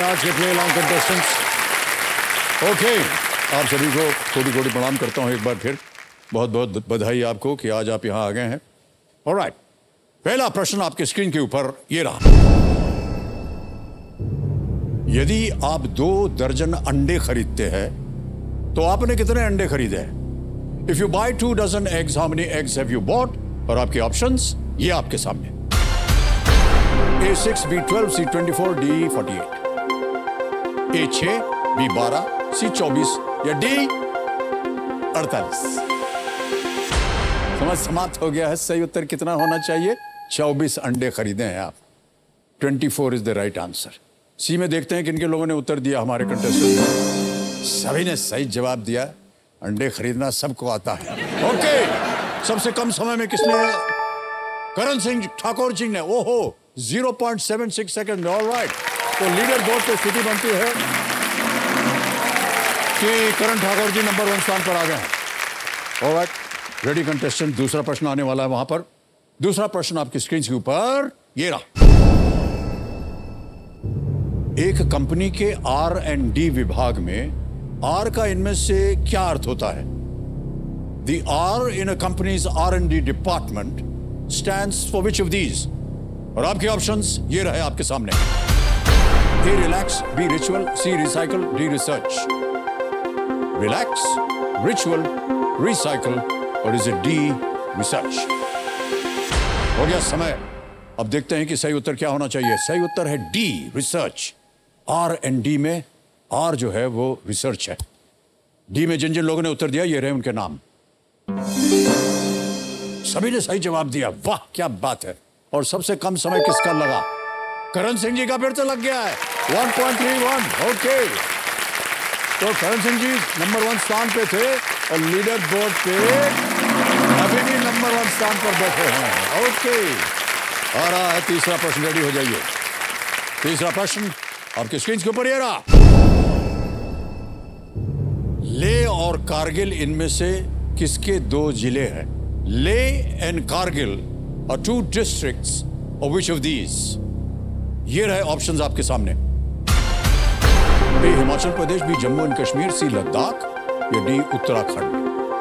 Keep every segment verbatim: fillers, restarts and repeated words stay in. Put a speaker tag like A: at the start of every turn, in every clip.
A: आज के play long contestants. Okay, आप सभी को कोटि कोटि प्रणाम करता हूं एक बार फिर। बहुत बहुत बधाई आपको कि आज आप यहां आ गए हैं। ऑलराइट, पहला प्रश्न आपके स्क्रीन के ऊपर ये रहा। यदि आप दो दर्जन अंडे खरीदते हैं तो आपने कितने अंडे खरीदे हैं? If you buy two dozen eggs, how many eggs have you bought? और आपके ऑप्शंस ये आपके सामने। A six, B twelve, C twenty four, D forty eight. A छह, बी बारह, सी चौबीस या डी अड़तालीस। समझ समाप्त हो गया है। सही उत्तर कितना होना चाहिए? चौबीस अंडे खरीदे हैं आप। Twenty four is the right answer. C में देखते हैं किन-किन लोगों ने उत्तर दिया हमारे कंटेस्टेंट ने। सभी ने सही जवाब दिया। अंडे खरीदना सबको आता है। ओके, सबसे कम समय में किसने? करण सिंह ठाकुर जी ने। ओहो, zero point seven six second. Alright, तो लीडर बोर्ड पे स्थिति बनती है कि करण ठाकुर जी नंबर वन स्थान पर आ गए हैं। ऑलराइट, रेडी कंटेस्टेंट, दूसरा प्रश्न आने वाला है वहां पर। दूसरा प्रश्न आपकी स्क्रीन के ऊपर ये रहा। एक कंपनी के आर एंड डी विभाग में आर का इनमें से क्या अर्थ होता है? The R in a companies R and D department stands for which of these? और आपके ऑप्शंस ये रहे आपके सामने। A relax, B ritual, C recycle, D research. Relax, ritual, recycle और इज इट डी रिसर्च? हो गया समय। अब देखते हैं कि सही उत्तर क्या होना चाहिए। सही उत्तर है D research. R and D में आर जो है वो रिसर्च है। डी में जिन जिन लोगों ने उत्तर दिया ये रहे उनके नाम। सभी ने सही जवाब दिया। वाह क्या बात है। और सबसे कम समय किसका लगा? करण सिंह जी का फिर तो लग गया है। One point three one. Okay, तो करण सिंह जी नंबर वन स्थान पे थे और लीडर बोर्ड पे अभी भी नंबर वन स्थान पर बैठे हैं। ओके, आ रहा है तीसरा प्रश्न। रेडी हो जाइए। तीसरा प्रश्न आपके स्क्रीन के ऊपर ये रहा। ले और कारगिल इनमें से किसके दो जिले हैं? ले and Kargil are two districts of which of these? ये रहे ऑप्शंस आपके सामने। A Himachal Pradesh, B Jammu and Kashmir, C Ladakh या डी उत्तराखंड?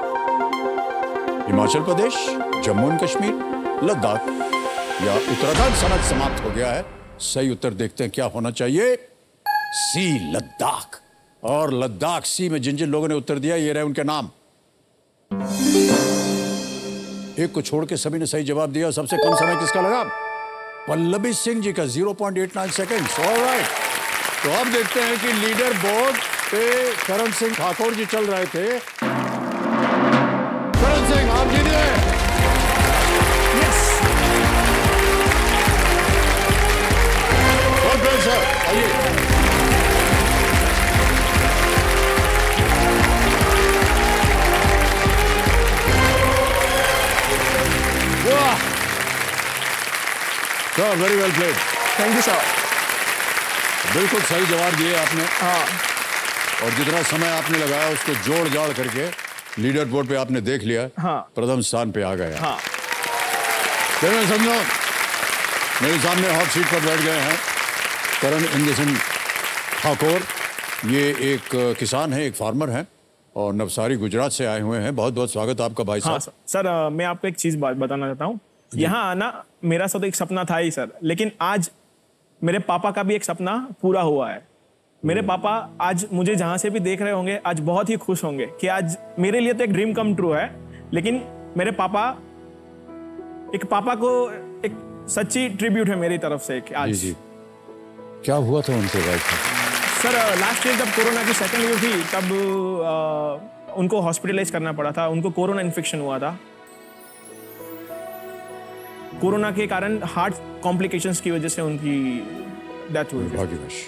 A: हिमाचल प्रदेश, जम्मू एंड कश्मीर, लद्दाख या उत्तराखंड? समय समाप्त हो गया है। सही उत्तर देखते हैं क्या होना चाहिए। सी लद्दाख। और लद्दाख सी में जिन जिन लोगों ने उत्तर दिया ये रहे उनके नाम। एक को छोड़ के सभी ने सही जवाब दिया। सबसे कम समय किसका लगा? पल्लवी सिंह जी का, zero point eight nine seconds. Alright, तो अब देखते हैं कि लीडर बोर्ड पे करण सिंह ठाकुर जी चल रहे थे। करण सिंह आप जीत गए। यस, बहुत बहुत सर, आइए। वाह, sir very well played.
B: Thank you sir.
A: बिल्कुल सही जवाब दिए आपने।
B: हाँ,
A: और जितना समय आपने लगाया उसको जोड़ जाड़ करके लीडर बोर्ड पे आपने देख लिया।
B: हाँ,
A: प्रथम स्थान पे आ गए।
B: हाँ,
A: चलो समझो, मेरे सामने हॉट सीट पर बैठ गए हैं करण इंद्र सिंह ठाकुर। ये एक किसान है, एक फार्मर है और नवसारी गुजरात से आए हुए हैं। बहुत बहुत स्वागत आपका भाई साहब।
B: हाँ सर, सर आ, मैं आपको एक चीज़ बात बताना चाहता हूँ। यहाँ आना मेरा सो तो एक सपना था ही सर, लेकिन आज मेरे पापा का भी एक सपना पूरा हुआ है। मेरे पापा आज मुझे जहाँ से भी देख रहे होंगे आज बहुत ही खुश होंगे कि आज मेरे लिए तो एक ड्रीम कम ट्रू है, लेकिन मेरे पापा, एक पापा को एक सच्ची ट्रिब्यूट है मेरी तरफ से एक आज।
A: जी जी, क्या हुआ था उनसे भाई
B: सर? लास्ट ईयर जब कोरोना की सेकेंड वेव थी तब आ, उनको हॉस्पिटलाइज करना पड़ा था। उनको कोरोना इन्फेक्शन हुआ था। कोरोना के कारण हार्ट कॉम्प्लिकेशंस की वजह से उनकी डेथ हुई।
A: भाग्यवश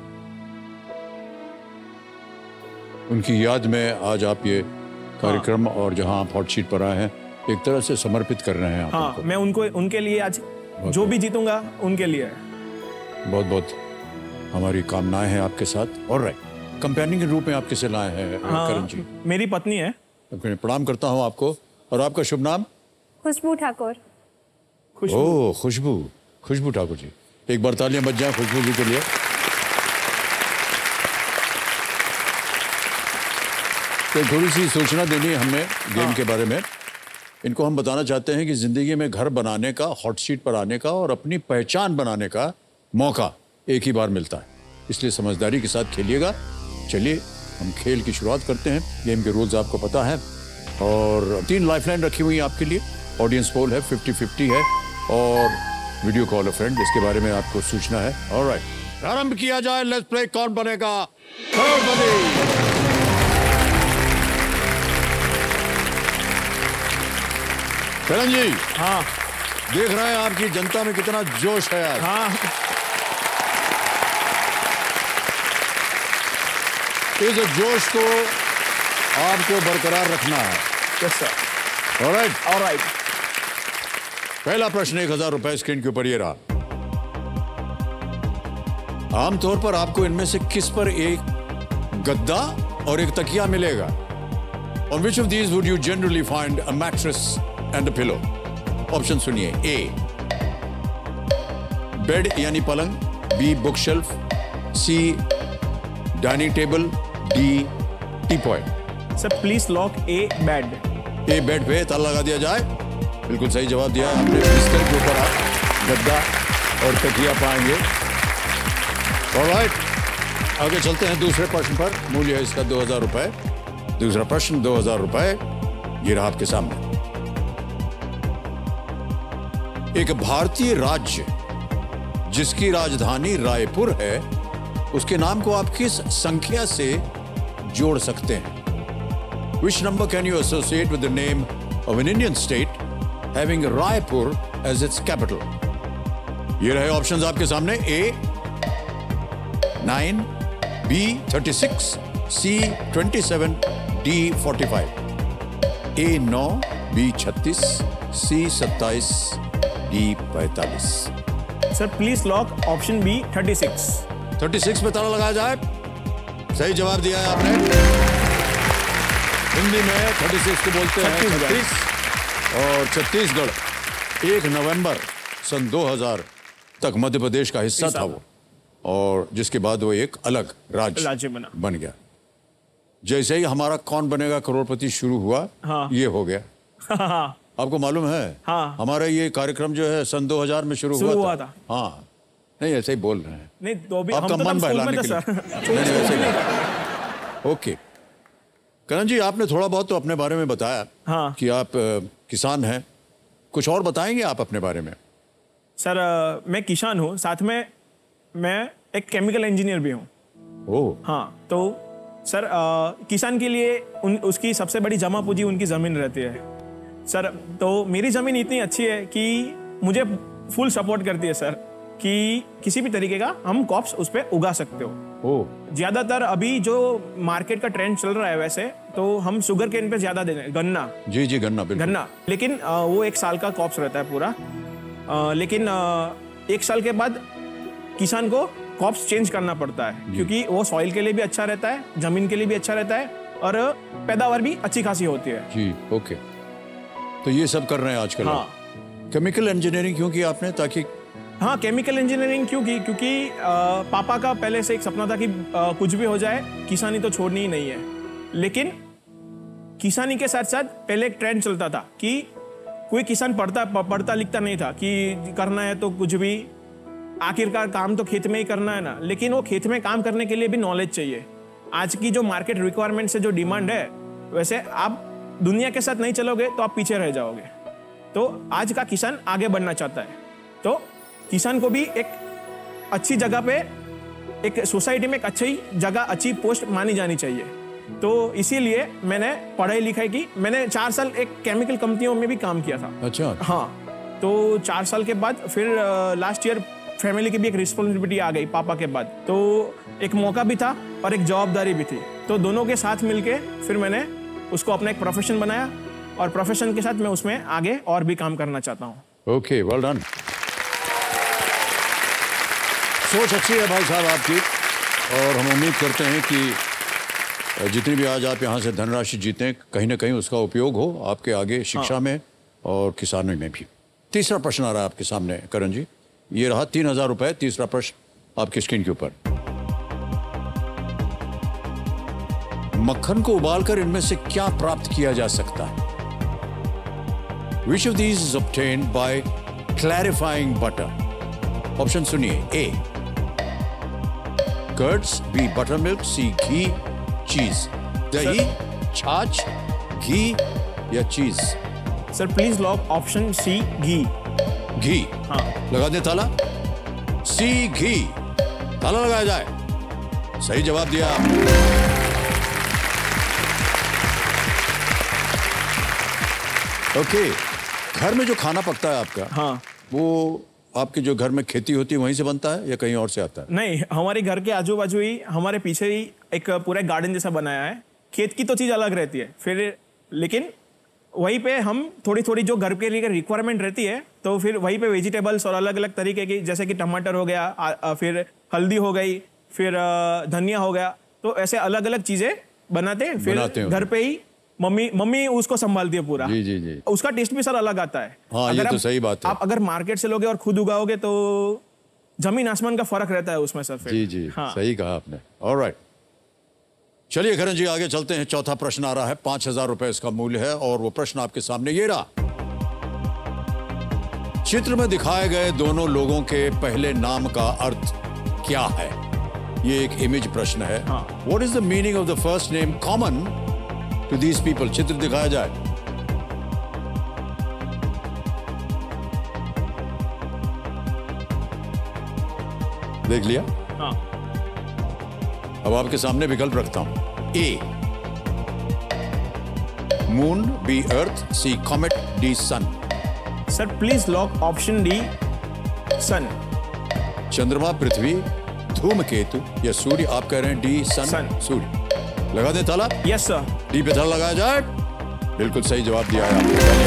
A: उनकी याद में आज आप ये कार्यक्रम हाँ। और जहां आप हॉट सीट पर आए हैं एक तरह से समर्पित कर रहे हैं आप।
B: हाँ, मैं उनको उनके लिए आज जो भी जीतूंगा उनके लिए।
A: बहुत बहुत हमारी कामनाएं हैं आपके साथ। और राइट, कंपेनियन के रूप में आप किसे लाए हैं
B: हाँ,
A: करण जी?
B: मेरी पत्नी है।
A: प्रणाम करता हूं आपको। और आपका शुभ नाम?
C: खुशबू ठाकुर।
A: ओह खुशबू, खुशबू ठाकुर जी। एक बार तालियां बज जाएं खुशबू जी के लिए। तो थोड़ी सी सूचना देनी है हमने गेम हाँ। के बारे में। इनको हम बताना चाहते हैं कि जिंदगी में घर बनाने का, हॉट सीट पर आने का और अपनी पहचान बनाने का मौका एक ही बार मिलता है, इसलिए समझदारी के साथ खेलिएगा। चलिए हम खेल की शुरुआत करते हैं। गेम के रूल्स आपको पता है और तीन लाइफलाइन रखी हुई है आपके लिए। ऑडियंस पोल है, फिफ्टी फिफ्टी है और वीडियो कॉल अ फ्रेंड, जिसके बारे में आपको सूचना है। ऑलराइट, प्रारंभ किया जाए। लेट्स प्ले कौन बनेगा करोड़पति। करण जी,
B: हाँ,
A: देख रहे हैं आपकी जनता में कितना जोश है आज।
B: हाँ,
A: इस जोश को आपको बरकरार रखना है।
B: Yes sir.
A: Alright,
B: alright.
A: पहला प्रश्न एक हजार रुपए स्क्रीन के ऊपर ये रहा। आमतौर पर आपको इनमें से किस पर एक गद्दा और एक तकिया मिलेगा? On which of these would you generally find a mattress and a pillow? Option सुनिए। ए बेड यानी पलंग, B book shelf, C dining table, D teapoy.
B: Sir please lock A bed.
A: A bed पे ताला लगा दिया जाए। बिल्कुल सही जवाब दिया आपने। बिस्तर के ऊपर आप गद्दा और तकिया पाएंगे। ऑलराइट, आगे चलते हैं दूसरे प्रश्न पर। मूल्य है इसका दो हजार रुपए। दूसरा प्रश्न दो हजार रुपए, ये रहा आपके सामने। एक भारतीय राज्य जिसकी राजधानी रायपुर है, उसके नाम को आप किस संख्या से जोड़ सकते हैं? Which number can you associate with the name of an Indian state having Raipur as its capital? ये रहे ऑप्शंस आपके सामने। A nine, B thirty six, C twenty seven, D forty five. A नौ, बी छत्तीस, C सत्ताईस, D पैंतालीस।
B: Sir please lock option B thirty six.
A: Thirty six पे ताला लगाया जाए। सही जवाब दिया है आपने। हिंदी में थर्टी सिक्स को बोलते हैं छत्तीस और छत्तीसगढ़ एक नवंबर सन दो हजार तक मध्य प्रदेश का हिस्सा था वो, और जिसके बाद वो एक अलग राज्य
B: राज्य बना
A: बन गया। जैसे ही हमारा कौन बनेगा करोड़पति शुरू हुआ,
B: हाँ।
A: ये हो गया।
B: हाँ।
A: आपको मालूम है?
B: हाँ।
A: हमारा ये कार्यक्रम जो है सन दो हजार में शुरू हुआ,
B: हुआ
A: था,
B: था।
A: हाँ। नहीं, ऐसे ही बोल रहे हैं।
B: नहीं तो भी
A: आपका
B: हम तो
A: मन बहलाने के लिए। नहीं, नहीं, ऐसे नहीं। ओके करण जी, आपने थोड़ा बहुत तो अपने बारे में बताया,
B: हाँ।
A: कि आप आ, किसान हैं। कुछ और बताएंगे आप अपने बारे में?
B: सर आ, मैं किसान हूँ, साथ में मैं एक केमिकल इंजीनियर भी हूँ।
A: ओह।
B: हाँ, तो सर आ, किसान के लिए उन उसकी सबसे बड़ी जमा पूंजी उनकी ज़मीन रहती है सर। तो मेरी ज़मीन इतनी अच्छी है कि मुझे फुल सपोर्ट करती है सर, कि किसी भी तरीके का हम क्रॉप्स उस पर उगा सकते हो।
A: ओह।
B: ज़्यादातर अभी जो मार्केट का ट्रेंड चल रहा है, वैसे तो हम शुगर केन पे ज़्यादा दे रहे हैं, गन्ना।
A: जी जी, गन्ना, बिल्कुल।
B: गन्ना, लेकिन आ, वो एक साल का क्रॉप्स रहता है पूरा। आ, लेकिन आ, एक साल के बाद किसान को क्रॉप्स चेंज करना पड़ता है, क्योंकि वो सॉइल के लिए भी अच्छा रहता है, जमीन के लिए भी अच्छा रहता है और पैदावार भी अच्छी खासी होती है।
A: जी, ओके। तो ये सब कर रहे हैं आजकल।
B: हाँ।
A: केमिकल इंजीनियरिंग क्यों की आपने? ताकि
B: हाँ, केमिकल इंजीनियरिंग क्यों की? क्योंकि आ, पापा का पहले से एक सपना था कि आ, कुछ भी हो जाए किसानी तो छोड़नी ही नहीं है। लेकिन किसानी के साथ साथ पहले एक ट्रेंड चलता था कि कोई किसान पढ़ता पढ़ता लिखता नहीं था, कि करना है तो कुछ भी, आखिरकार काम तो खेत में ही करना है ना। लेकिन वो खेत में काम करने के लिए भी नॉलेज चाहिए। आज की जो मार्केट रिक्वायरमेंट से जो डिमांड है, वैसे आप दुनिया के साथ नहीं चलोगे तो आप पीछे रह जाओगे। तो आज का किसान आगे बढ़ना चाहता है, तो किसान को भी एक अच्छी जगह पे, एक सोसाइटी में एक अच्छी जगह, अच्छी पोस्ट मानी जानी चाहिए। तो इसीलिए मैंने पढ़ाई लिखाई की। मैंने चार साल एक केमिकल कंपनियों में भी काम किया था।
A: अच्छा।
B: हाँ, तो चार साल के बाद फिर लास्ट ईयर फैमिली की भी एक रिस्पॉन्सिबिलिटी आ गई पापा के बाद, तो एक मौका भी था और एक जवाबदारी भी थी। तो दोनों के साथ मिलके फिर मैंने उसको अपना एक प्रोफेशन बनाया, और प्रोफेशन के साथ मैं उसमें आगे और भी काम करना चाहता हूँ।
A: Okay, well done. सोच अच्छी है भाई साहब आपकी, और हम उम्मीद करते हैं कि जितनी भी आज आप यहाँ से धनराशि जीतें, कहीं ना कहीं उसका उपयोग हो आपके आगे शिक्षा हाँ। में और किसानी में भी। तीसरा प्रश्न आ रहा है आपके सामने करण जी, ये रहा तीन हजार रुपए। तीसरा प्रश्न आपकी स्क्रीन के ऊपर। मक्खन को उबालकर इनमें से क्या प्राप्त किया जा सकता है? Which of these is obtained by clarifying butter? Option सुनिए। A curds, B buttermilk, C ghee, cheese. दही, छाछ, घी या cheese?
B: Sir please lock option C ghee.
A: घी।
B: हाँ।
A: लगा दे ताला। सी घी, ताला लगाया जाए। सही जवाब दिया आपने। ओके, घर में जो खाना पकता है आपका,
B: हाँ,
A: वो आपके जो घर में खेती होती है वहीं से बनता है या कहीं और से आता है?
B: नहीं, हमारे घर के आजू बाजू ही, हमारे पीछे ही एक पूरा गार्डन जैसा बनाया है। खेत की तो चीज़ अलग रहती है फिर, लेकिन वहीं पे हम थोड़ी थोड़ी जो घर के लिए रिक्वायरमेंट रहती है, तो फिर वहीं पे वेजिटेबल्स और अलग अलग तरीके की, जैसे कि टमाटर हो गया, आ, आ, फिर हल्दी हो गई, फिर आ, धनिया हो गया, तो ऐसे अलग अलग चीज़ें बनाते हैं। फिर
A: बनाते
B: घर पे ही मम्मी मम्मी उसको संभालती है पूरा।
A: जी जी जी।
B: उसका टेस्ट भी सर अलग आता है।
A: हाँ,
B: अगर
A: ये तो
B: आप-
A: सही बात है।
B: आप अगर मार्केट से लोगे और खुद उगाओगे तो जमीन आसमान का फर्क रहता है उसमें सर। फिर
A: जी जी,
B: हाँ।
A: सही कहा आपने। ऑलराइट, चलिए करण जी आगे चलते हैं। चौथा प्रश्न आ रहा है, पांच हजार रुपए इसका मूल्य है और वो प्रश्न आपके सामने ये रहा। चित्र में दिखाए गए दोनों लोगों के पहले नाम का अर्थ क्या है? ये एक इमेज प्रश्न है। What is the meaning of the first name common to these people? चित्र दिखाया जाए। देख लिया?
B: हाँ।
A: अब आपके सामने विकल्प रखता हूं। A moon, B earth, C comet, D sun.
B: Sir please lock option D sun.
A: चंद्रमा, पृथ्वी, धूमकेतु या सूर्य? आप कह रहे हैं डी सन।
B: सन।
A: सूर्य। लगा दे ताला।
B: Yes sir.
A: डी पे ताला लगाया जाए। बिल्कुल सही जवाब दिया है आपने।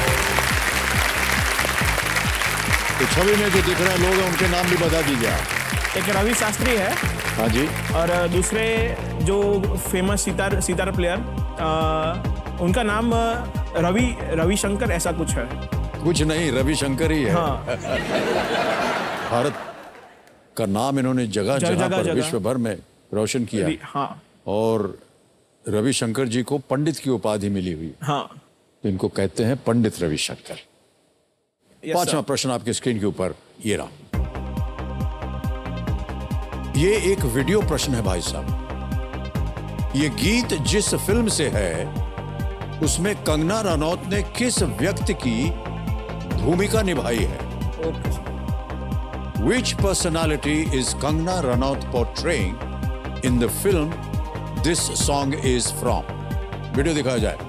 A: तो छवि में जो दिख रहे हैं लोग हैं, उनके नाम भी बता दीजिए आप।
B: एक रवि शास्त्री है
A: हाँ जी।
B: और दूसरे जो फेमस सितार सितार प्लेयर, आ, उनका नाम रवि रविशंकर ऐसा कुछ है।
A: कुछ नहीं, रविशंकर ही है।
B: हाँ।
A: भारत का नाम इन्होंने जगह
B: जगह-
A: जगह पर
B: जगह।
A: विश्व भर में रोशन किया।
B: हाँ
A: और रविशंकर जी को पंडित की उपाधि मिली हुई,
B: हाँ।
A: तो इनको कहते हैं पंडित रविशंकर।
B: Yes,
A: पांचवा
B: sir.
A: प्रश्न आपके स्क्रीन के ऊपर ये रहा। ये एक वीडियो प्रश्न है भाई साहब। ये गीत जिस फिल्म से है उसमें कंगना रनौत ने किस व्यक्ति की भूमिका निभाई है?
B: Okay.
A: Which personality is Kangna Ranaut portraying in the film this song is from? वीडियो दिखाया जाए।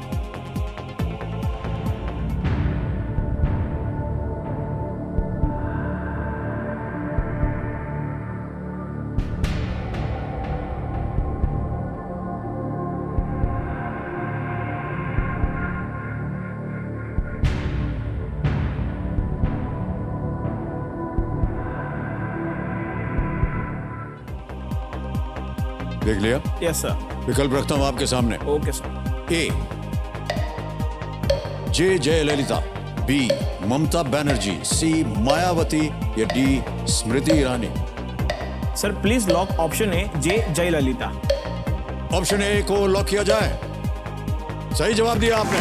A: देख लिया?
B: Yes sir.
A: विकल्प रखता हूं आपके सामने।
B: Okay sir.
A: A J Jayalalithaa, B Mamata Banerjee, C Mayawati या D Smriti Irani?
B: Sir please lock option A J Jayalalithaa.
A: Option A को लॉक किया जाए। सही जवाब दिया आपने।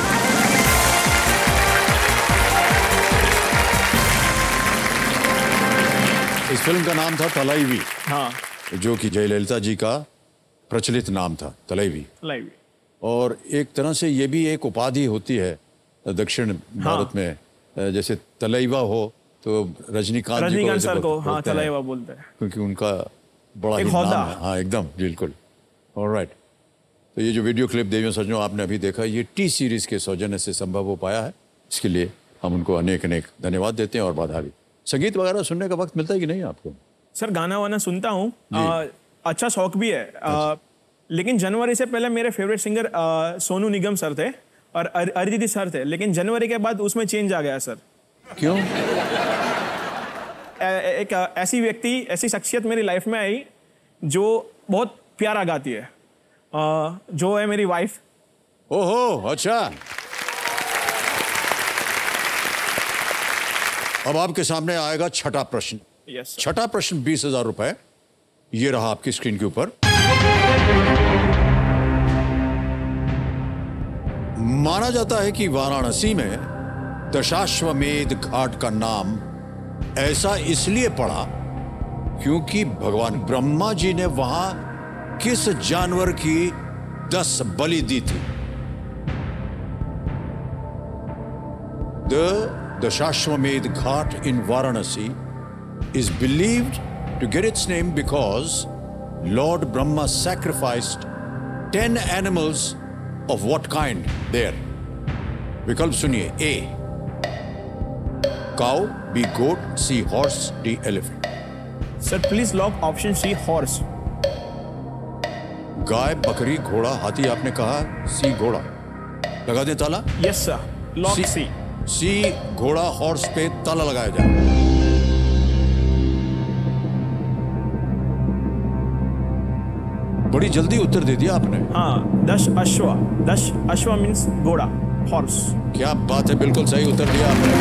A: इस फिल्म का नाम था तलैवी,
B: हाँ।
A: जो कि जयललिता जी का प्रचलित नाम था, तलैवी।
B: लाइव।
A: और एक तरह से ये भी एक उपाधि होती है दक्षिण भारत में, जैसे तलैवा हो तो रजनीकांत जी को
B: रजनीकांत
A: ऐसे
B: सर को
A: बोलते
B: हाँ
A: हैं,
B: तलैवा बोलते हैं।
A: क्योंकि उनका बड़ा
B: एक
A: ही नाम
B: होदा।
A: है। हाँ एकदम बिल्कुल। ऑलराइट, तो ये जो वीडियो क्लिप देवियों सज्जनों आपने अभी देखा, ये टी सीरीज के सौजन्य से संभव हो पाया है। इसके लिए हम उनको अनेक अनेक धन्यवाद देते हैं और बधाई भी। संगीत वगैरह सुनने का वक्त मिलता है कि नहीं आपको?
B: सर गाना वाना सुनता हूँ, अच्छा शौक भी है। आ, लेकिन जनवरी से पहले मेरे फेवरेट सिंगर आ, सोनू निगम सर थे और अर- अरिजीत सर थे, लेकिन जनवरी के बाद उसमें चेंज आ गया सर।
A: क्यों?
B: ए- एक आ, ऐसी व्यक्ति, ऐसी शख्सियत मेरी लाइफ में आई जो बहुत प्यारा गाती है, आ, जो है मेरी वाइफ।
A: ओहो, अच्छा। अब आपके सामने आएगा छठा प्रश्न।
B: Yes sir.
A: छठा प्रश्न बीस हजार रुपए। ये रहा आपकी स्क्रीन के ऊपर। माना जाता है कि वाराणसी में दशाश्वमेध घाट का नाम ऐसा इसलिए पड़ा क्योंकि भगवान ब्रह्मा जी ने वहां किस जानवर की दस बलि दी थी? The Dashashwamedh Ghat in Varanasi is believed to get its name because Lord Brahma sacrificed ten animals of what kind there? विकल्प सुनिए. A. Cow. B. Goat. C. Horse. D. Elephant.
B: Sir please lock option C horse.
A: गाय, बकरी, घोड़ा, हाथी आपने कहा. सी घोड़ा. लगा दें ताला.
B: Yes sir, lock C.
A: C घोड़ा हॉर्स पे ताला लगाया जाए. बड़ी जल्दी उत्तर दे दिया आपने.
B: हाँ, दश अश्व. दश अश्व मीन्स घोड़ा, हॉर्स.
A: क्या बात है, बिल्कुल सही उत्तर दिया आपने.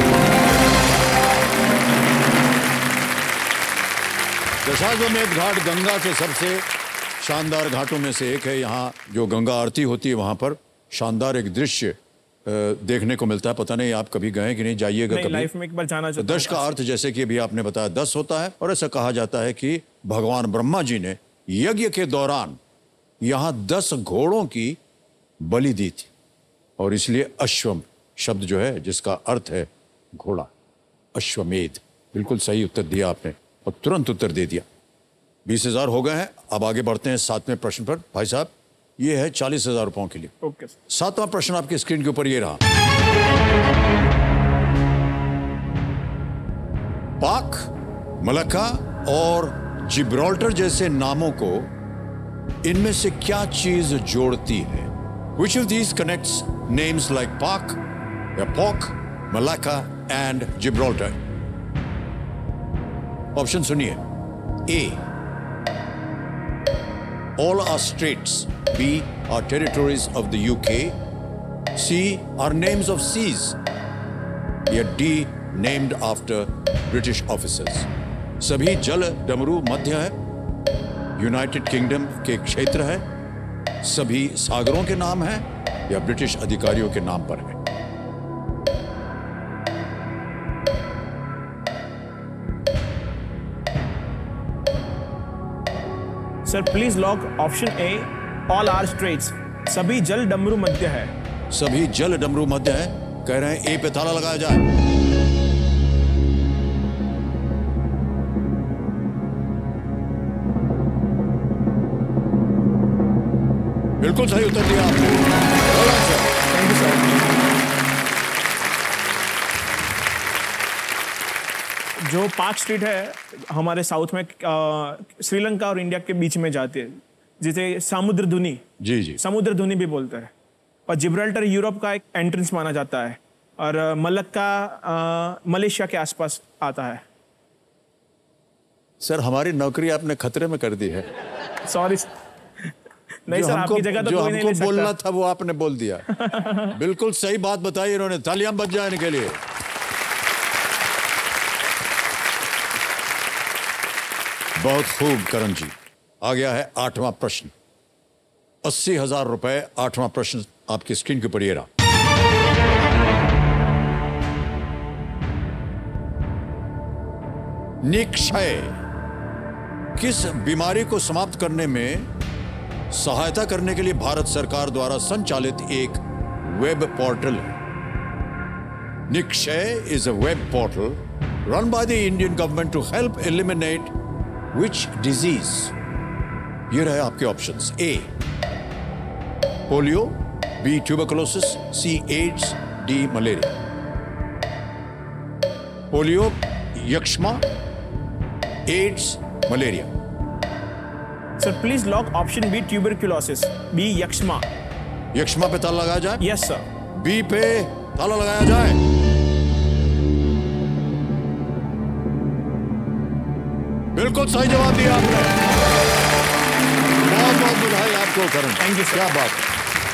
A: दशाश्वमेध घाट गंगा के सबसे शानदार घाटों में से एक है. यहाँ जो गंगा आरती होती है वहां पर शानदार एक दृश्य देखने को मिलता है. पता नहीं आप कभी गए कि नहीं, जाइएगा कभी.
B: लाइफ में एक बार जाना चाहता हूं.
A: दश का अर्थ जैसे कि अभी आपने बताया दस होता है, और ऐसा कहा जाता है कि भगवान ब्रह्मा जी ने यज्ञ के दौरान यहां दस घोड़ों की बलि दी थी, और इसलिए अश्वम शब्द जो है जिसका अर्थ है घोड़ा, अश्वमेध. बिल्कुल सही उत्तर दिया आपने और तुरंत उत्तर दे दिया. बीस हजार हो गए हैं. अब आगे बढ़ते हैं सातवें प्रश्न पर. भाई साहब, ये है चालीस हजार रुपयों के लिए.
B: ओके.
A: सातवां प्रश्न आपकी स्क्रीन के ऊपर ये रहा. पाक, मलक्का और जिब्राल्टर जैसे नामों को इनमें से क्या चीज जोड़ती है? Which of these connects names like Pak, Pok, Malacca and Gibraltar? Option सुनिए. A. All are straits. B. Are territories of the U K. C. Are names of seas. या D. Named after British officers. सभी जल डमरू मध्य है, United kingdom के क्षेत्र है, सभी सागरों के नाम है, या ब्रिटिश अधिकारियों के नाम पर है?
B: Sir please lock option A, all are straits. सभी जल डमरू मध्य है.
A: सभी जल डमरू मध्य है. कह रहे हैं ए पे ताला लगाया जाए. बिल्कुल सही उत्तर दिया आपने.
B: Thank you sir. जो पाक स्ट्रीट है हमारे साउथ में श्रीलंका और इंडिया के बीच में जाती है, जिसे समुद्र धुनी
A: जी जी
B: समुद्र धुनी भी बोलते हैं. और जिब्राल्टर यूरोप का एक एंट्रेंस माना जाता है, और मलक्का मलेशिया के आसपास आता है.
A: सर हमारी नौकरी आपने खतरे में कर दी है.
B: सॉरी. नहीं सर, आपकी जगह तो
A: जो
B: कोई नहीं
A: हमको
B: ले सकता.
A: बोलना था वो आपने बोल दिया. बिल्कुल सही बात बताई इन्होंने. तालियां बज जाए इनके लिए. बहुत खूब करण जी. आ गया है आठवां प्रश्न. अस्सी हजार रुपए. आठवां प्रश्न आपकी स्क्रीन के ऊपर ये रहा. निक्षय किस बीमारी को समाप्त करने में सहायता करने के लिए भारत सरकार द्वारा संचालित एक वेब पोर्टल है? Nikshay is a web portal run by the Indian government to help eliminate which disease? ये रहे आपके options. A polio, B tuberculosis, C AIDS, D malaria. Polio, यक्ष्मा, AIDS, malaria.
B: Sir please lock option B, tuberculosis. B यक्ष्मा.
A: यक्ष्मा पे ताला लगाया जाए.
B: Yes sir.
A: बी पे ताला लगाया जाए. बिल्कुल सही जवाब दिया आपने. बहुत बहुत बधाई आपको करण.
B: Thank you sir.
A: क्या बात है.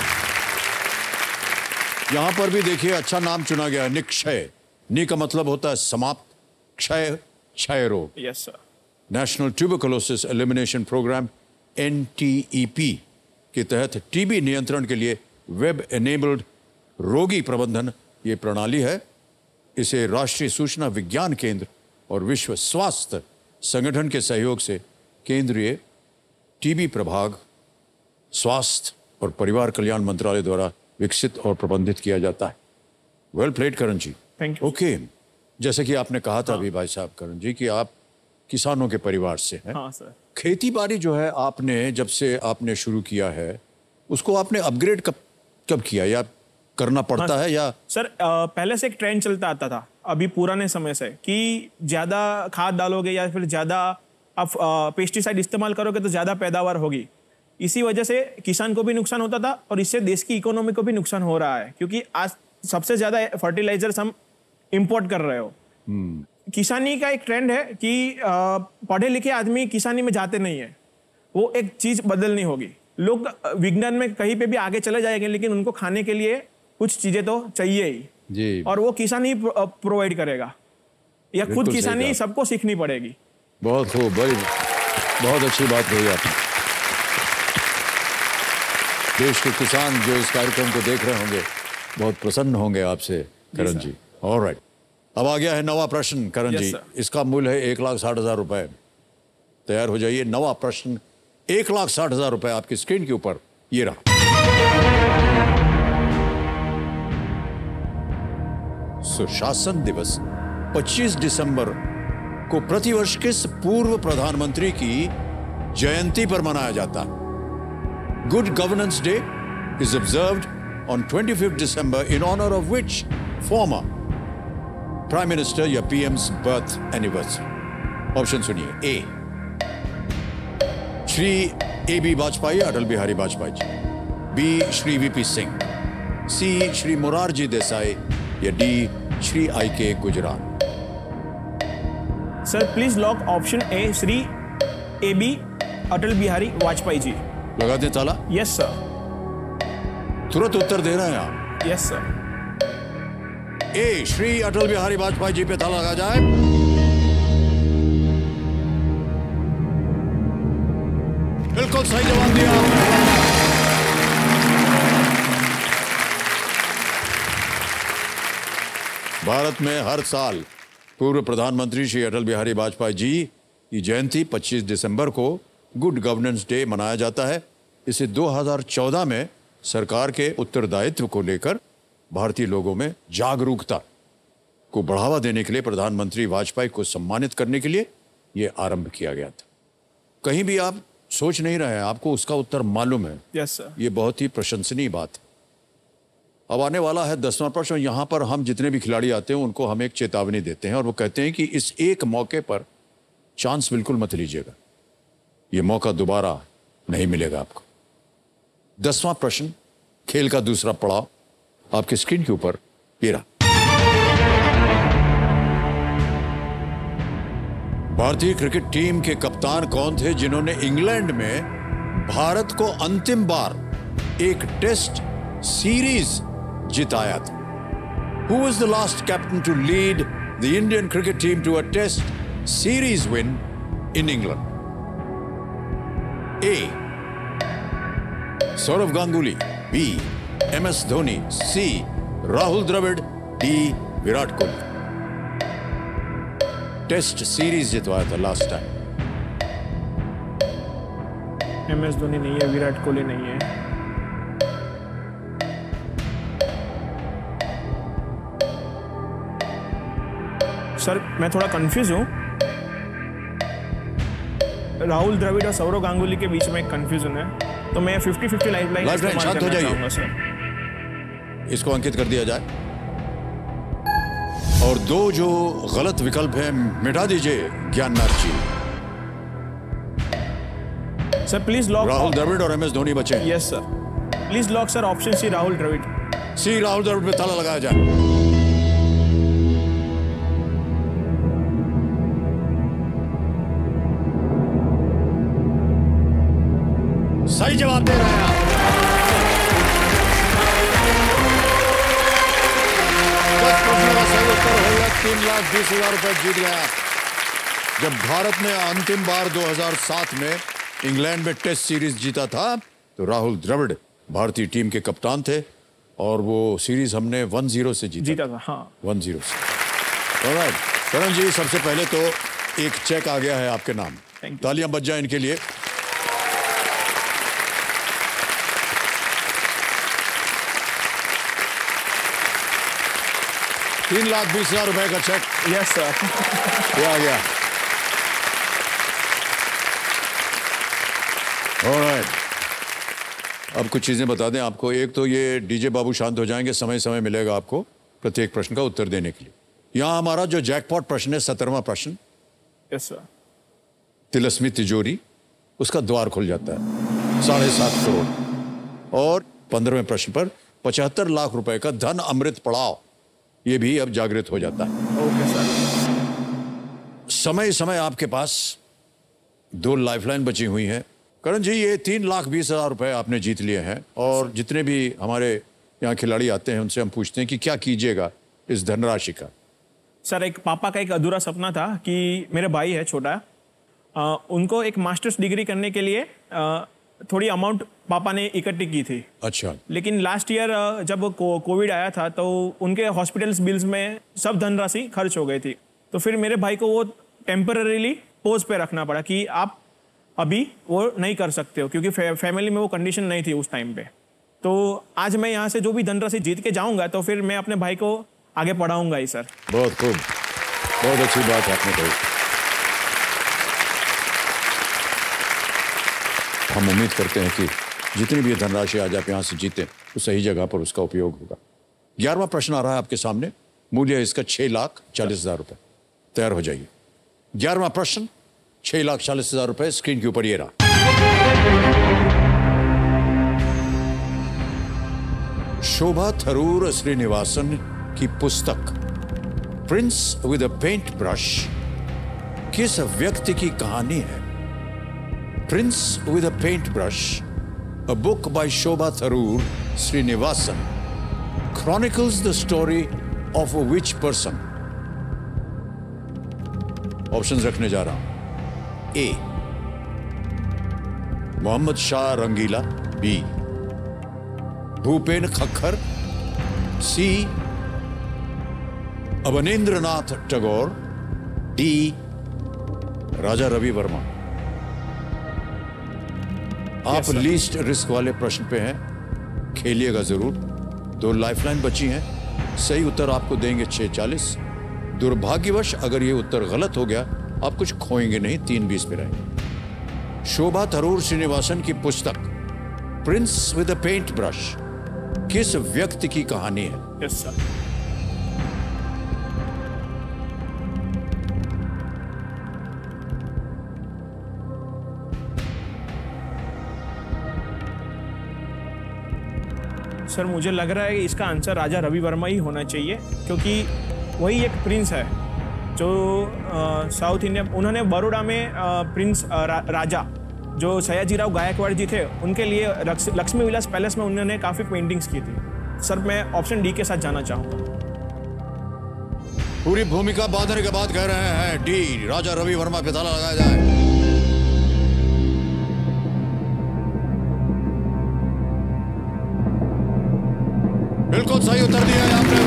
A: यहां पर भी देखिए अच्छा नाम चुना गया. निक्षय. नि का मतलब होता है समाप्त, क्षय क्षय रोग.
B: Yes sir.
A: National tuberculosis elimination programme N T E P के तहत टीबी नियंत्रण के लिए वेब एनेबल्ड रोगी प्रबंधन ये प्रणाली है। इसे राष्ट्रीय सूचना विज्ञान केंद्र और विश्व स्वास्थ्य संगठन के सहयोग से केंद्रीय टीबी प्रभाग, स्वास्थ्य और परिवार कल्याण मंत्रालय द्वारा विकसित और प्रबंधित किया जाता है। Well played Karan ji.
B: Thank you.
A: Okay, जैसे कि आपने कहा था अभी भाई साहब करण जी कि आप किसानों के परिवार से हैं।
B: हाँ सर।
A: खेती बाड़ी जो है आपने जब से आपने शुरू किया है उसको आपने अपग्रेड कब कब किया या करना पड़ता
B: हाँ,
A: है या?
B: सर आ, पहले से एक ट्रेंड चलता आता था अभी पुराने समय से कि ज्यादा खाद डालोगे या फिर ज्यादा आप पेस्टिसाइड इस्तेमाल करोगे तो ज्यादा पैदावार होगी। इसी वजह से किसान को भी नुकसान होता था और इससे देश की इकोनॉमी को भी नुकसान हो रहा है, क्योंकि आज सबसे ज्यादा फर्टिलाइजर्स हम इंपोर्ट कर रहे हो। किसानी का एक ट्रेंड है कि आ, पढ़े लिखे आदमी किसानी में जाते नहीं है, वो एक चीज बदलनी होगी। लोग विज्ञान में कहीं पे भी आगे चले जाएंगे, लेकिन उनको खाने के लिए कुछ चीजें तो चाहिए ही
A: जी।
B: और वो किसान ही प्रोवाइड करेगा या खुद किसानी सबको सीखनी पड़ेगी।
A: बहुत खूब, बड़ी बहुत अच्छी बात कही आपने। देश के किसान जो इस कार्यक्रम को देख रहे होंगे बहुत प्रसन्न होंगे आपसे करण जी। ऑलराइट, अब आ गया है नवा प्रश्न करण जी। इसका मूल्य है एक लाख साठ हजार रुपए। तैयार हो जाइए। नवा प्रश्न एक लाख साठ हजार रुपए आपकी स्क्रीन के ऊपर ये रहा। सुशासन दिवस पच्चीस दिसंबर को प्रतिवर्ष किस पूर्व प्रधानमंत्री की जयंती पर मनाया जाता है? Good governance day is observed on पच्चीस दिसंबर in honour of which former prime minister या पीएम्स बर्थ एनिवर्सरी? ऑप्शन सुनिए। A Shri A B Vajpayee, Atal Bihari Vajpayee ji. B Shri V P Singh. C Shri Morarji Desai या D Shri I K Gujral?
B: Sir please lock option A Shri A B Atal Bihari Vajpayee ji.
A: लगा दें ताला?
B: Yes sir.
A: तुरंत उत्तर दे रहे हैं आप?
B: Yes sir.
A: A Shri Atal Bihari Vajpayee ji पे ताला लगा जाए। बिल्कुल सही जवाब दिया आपने। भारत में हर साल पूर्व प्रधानमंत्री श्री अटल बिहारी वाजपेयी जी की जयंती पच्चीस दिसंबर को गुड गवर्नेंस डे मनाया जाता है। इसे दो हज़ार चौदह में सरकार के उत्तरदायित्व को लेकर भारतीय लोगों में जागरूकता को बढ़ावा देने के लिए प्रधानमंत्री वाजपेयी को सम्मानित करने के लिए यह आरंभ किया गया था। कहीं भी आप सोच नहीं रहे हैं, आपको उसका उत्तर मालूम है।
B: Yes sir.
A: यह बहुत ही प्रशंसनीय बात है। अब आने वाला है दसवां प्रश्न। यहां पर हम जितने भी खिलाड़ी आते हैं उनको हम एक चेतावनी देते हैं और वो कहते हैं कि इस एक मौके पर चांस बिल्कुल मत लीजिएगा, ये मौका दोबारा नहीं मिलेगा आपको। दसवां प्रश्न, खेल का दूसरा पड़ाव आपके स्क्रीन के ऊपर ये रहा। भारतीय क्रिकेट टीम के कप्तान कौन थे जिन्होंने इंग्लैंड में भारत को अंतिम बार एक टेस्ट सीरीज जिताया था? Who was the last captain to lead the Indian cricket team to a test series win in England? A. Saurav Ganguly. B. M S Dhoni. C. Rahul Dravid. D. Virat Kohli. Test series जितवाया था last time.
B: M S Dhoni नहीं है, विराट कोहली नहीं है। Sir मैं थोड़ा confuse हूं। राहुल द्रविड़ और सौरव गांगुली के बीच में कंफ्यूजन है, तो मैं फिफ्टी फिफ्टी लाइफ लाइन
A: शांत हो जाइए।
B: सर
A: इसको अंकित कर दिया जाए और दो जो गलत विकल्प हैं मिटा दीजिए Gyannath ji.
B: Sir please lock
A: Rahul Dravid और एम एस धोनी बचे।
B: Yes sir. Please lock sir option C Rahul Dravid.
A: C Rahul Dravid पे ताला लगाया जाए। सही जवाब दे रहे हैं आप। सही उत्तर होगा तीन लाख बीस हजार रुपए जीत गया। जब भारत ने अंतिम बार दो हज़ार सात में इंग्लैंड में टेस्ट सीरीज जीता था तो राहुल द्रविड़ भारतीय टीम के कप्तान थे। और वो सीरीज हमने वन जीरो से जीता
B: जीता था। हाँ,
A: वन जीरो से। ऑलराइट करण जी, सबसे पहले तो एक चेक आ गया है आपके नाम, तालियां बज जाए इनके लिए। तीन लाख बीस हजार रुपए का चेक।
B: Yes sir.
A: ये आ गया। ऑलराइट, अब कुछ चीजें बता दें आपको। एक तो ये डीजे बाबू शांत हो जाएंगे, समय समय मिलेगा आपको प्रत्येक प्रश्न का उत्तर देने के लिए। यहां हमारा जो जैकपॉट प्रश्न है, सत्रहवां प्रश्न,
B: यस सर,
A: तिलस्मी तिजोरी, उसका द्वार खुल जाता है साढ़े सात करोड़। और पंद्रहवें प्रश्न पर पचहत्तर लाख रुपए का धन अमृत पड़ाव, ये भी अब जागृत हो जाता है।
B: Okay sir.
A: समय समय आपके पास दो लाइफलाइन बची हुई हैं। करण जी, ये तीन लाख बीस हजार रुपए आपने जीत लिए हैं, और जितने भी हमारे यहाँ खिलाड़ी आते हैं उनसे हम पूछते हैं कि क्या कीजिएगा इस धनराशि का।
B: सर, एक पापा का एक अधूरा सपना था कि मेरे भाई है छोटा, आ, उनको एक मास्टर्स डिग्री करने के लिए आ, थोड़ी अमाउंट पापा ने इकट्ठी की थी।
A: अच्छा।
B: लेकिन लास्ट ईयर जब को, कोविड आया था तो उनके हॉस्पिटल्स बिल्स में सब धनराशि खर्च हो गई थी। तो फिर मेरे भाई को वो टेम्पररीली पोज पे रखना पड़ा कि आप अभी वो नहीं कर सकते हो, क्योंकि फै, फैमिली में वो कंडीशन नहीं थी उस टाइम पे। तो आज मैं यहाँ से जो भी धनराशि जीत के जाऊँगा तो फिर मैं अपने भाई को आगे पढ़ाऊँगा ही सर।
A: बहुत खूब, बहुत अच्छी बात आपने कही। हम उम्मीद करते हैं कि जितनी भी धनराशि आज आप यहाँ से जीते तो सही जगह पर उसका उपयोग होगा। ग्यारहवां प्रश्न आ रहा है आपके सामने, मूल्य इसका छह लाख चालीस हजार रुपए। तैयार हो जाइए। ग्यारहवां प्रश्न, छह लाख चालीस हजार रुपए, स्क्रीन के ऊपर ये रहा। शोभा थरूर श्रीनिवासन की पुस्तक prince with a paint brush किस व्यक्ति की कहानी है? Prince with a paint brush, a book by Shobha Tharoor Srinivasan, chronicles the story of a which person? Options रखने जा रहा हूं। A, Mohammad Shah Rangila. B, Bhupen Khakhar. C, Abanindranath Tagore. D, Raja Ravi Varma. आप
B: yes,
A: लीस्ट रिस्क वाले प्रश्न पे हैं, खेलिएगा जरूर। दो लाइफलाइन बची हैं, सही उत्तर आपको देंगे छह चालीस। दुर्भाग्यवश अगर ये उत्तर गलत हो गया आप कुछ खोएंगे नहीं, तीन बीस पे रहेंगे। शोभा थरूर श्रीनिवासन की पुस्तक prince with a paint brush किस व्यक्ति की कहानी है?
B: Yes sir. सर, मुझे लग रहा है कि इसका आंसर राजा रवि वर्मा ही होना चाहिए, क्योंकि वही एक प्रिंस है जो आ, साउथ इंडिया, उन्होंने बड़ौदा में आ, प्रिंस आ, रा, राजा जो सयाजीराव गायकवाड़ जी थे उनके लिए लक्ष्मी विलास पैलेस में उन्होंने काफ़ी पेंटिंग्स की थी। सर, मैं ऑप्शन डी के साथ जाना चाहूँगा।
A: पूरी भूमिका बांधने के बाद कह रहे हैं डी, राजा रवि वर्मा पे ताला लगाया जाए। बिल्कुल सही उत्तर दिया है आपने।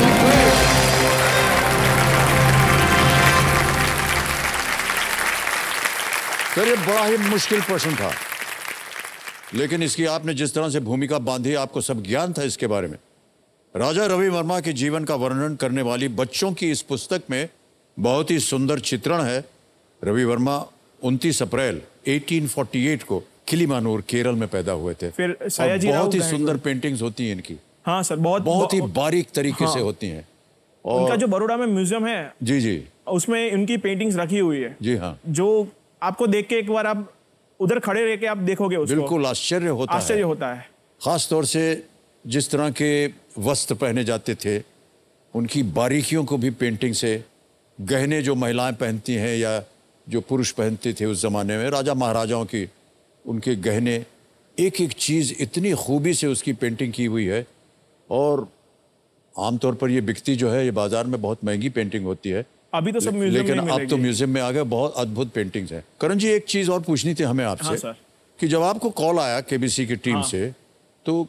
A: सर, ये बड़ा ही मुश्किल प्रश्न था, लेकिन इसकी आपने जिस तरह से भूमिका बांधी, आपको सब ज्ञान था इसके बारे में। राजा रवि वर्मा के जीवन का वर्णन करने वाली बच्चों की इस पुस्तक में बहुत ही सुंदर चित्रण है। रवि वर्मा उनतीस अप्रैल अठारह सौ अड़तालीस को किलीमानूर, केरल में पैदा हुए थे।
B: फिर
A: और
B: सयाजीराव
A: बहुत ही सुंदर पेंटिंग्स होती हैं इनकी।
B: हाँ सर, बहुत
A: बहुत ही बारीक तरीके
B: हाँ,
A: से होती हैं।
B: और उनका जो बड़ौदा में म्यूजियम है,
A: जी जी,
B: उसमें उनकी पेंटिंग्स रखी हुई है।
A: जी हाँ,
B: जो आपको देख के एक बार आप उधर खड़े रह के आप देखोगे उसको,
A: बिल्कुल आश्चर्य होता है।
B: आश्चर्य होता है।
A: खास तौर से जिस तरह के वस्त्र पहने जाते थे, उनकी बारीकियों को भी पेंटिंग से, गहने जो महिलाएं पहनती हैं या जो पुरुष पहनते थे उस जमाने में, राजा महाराजाओं की, उनके गहने, एक एक चीज इतनी खूबी से उसकी पेंटिंग की हुई है। और आमतौर पर ये बिकती जो है, ये बाजार में बहुत महंगी पेंटिंग होती है।
B: अभी तो सब
A: ले,
B: म्यूजियम
A: लेकिन
B: में
A: अब तो म्यूजियम में आ गए। बहुत अद्भुत पेंटिंग्स हैं। करण जी, एक चीज और पूछनी थी हमें आपसे।
B: हाँ सर।
A: कि जब आपको कॉल आया केबीसी की टीम
B: हाँ।
A: से, तो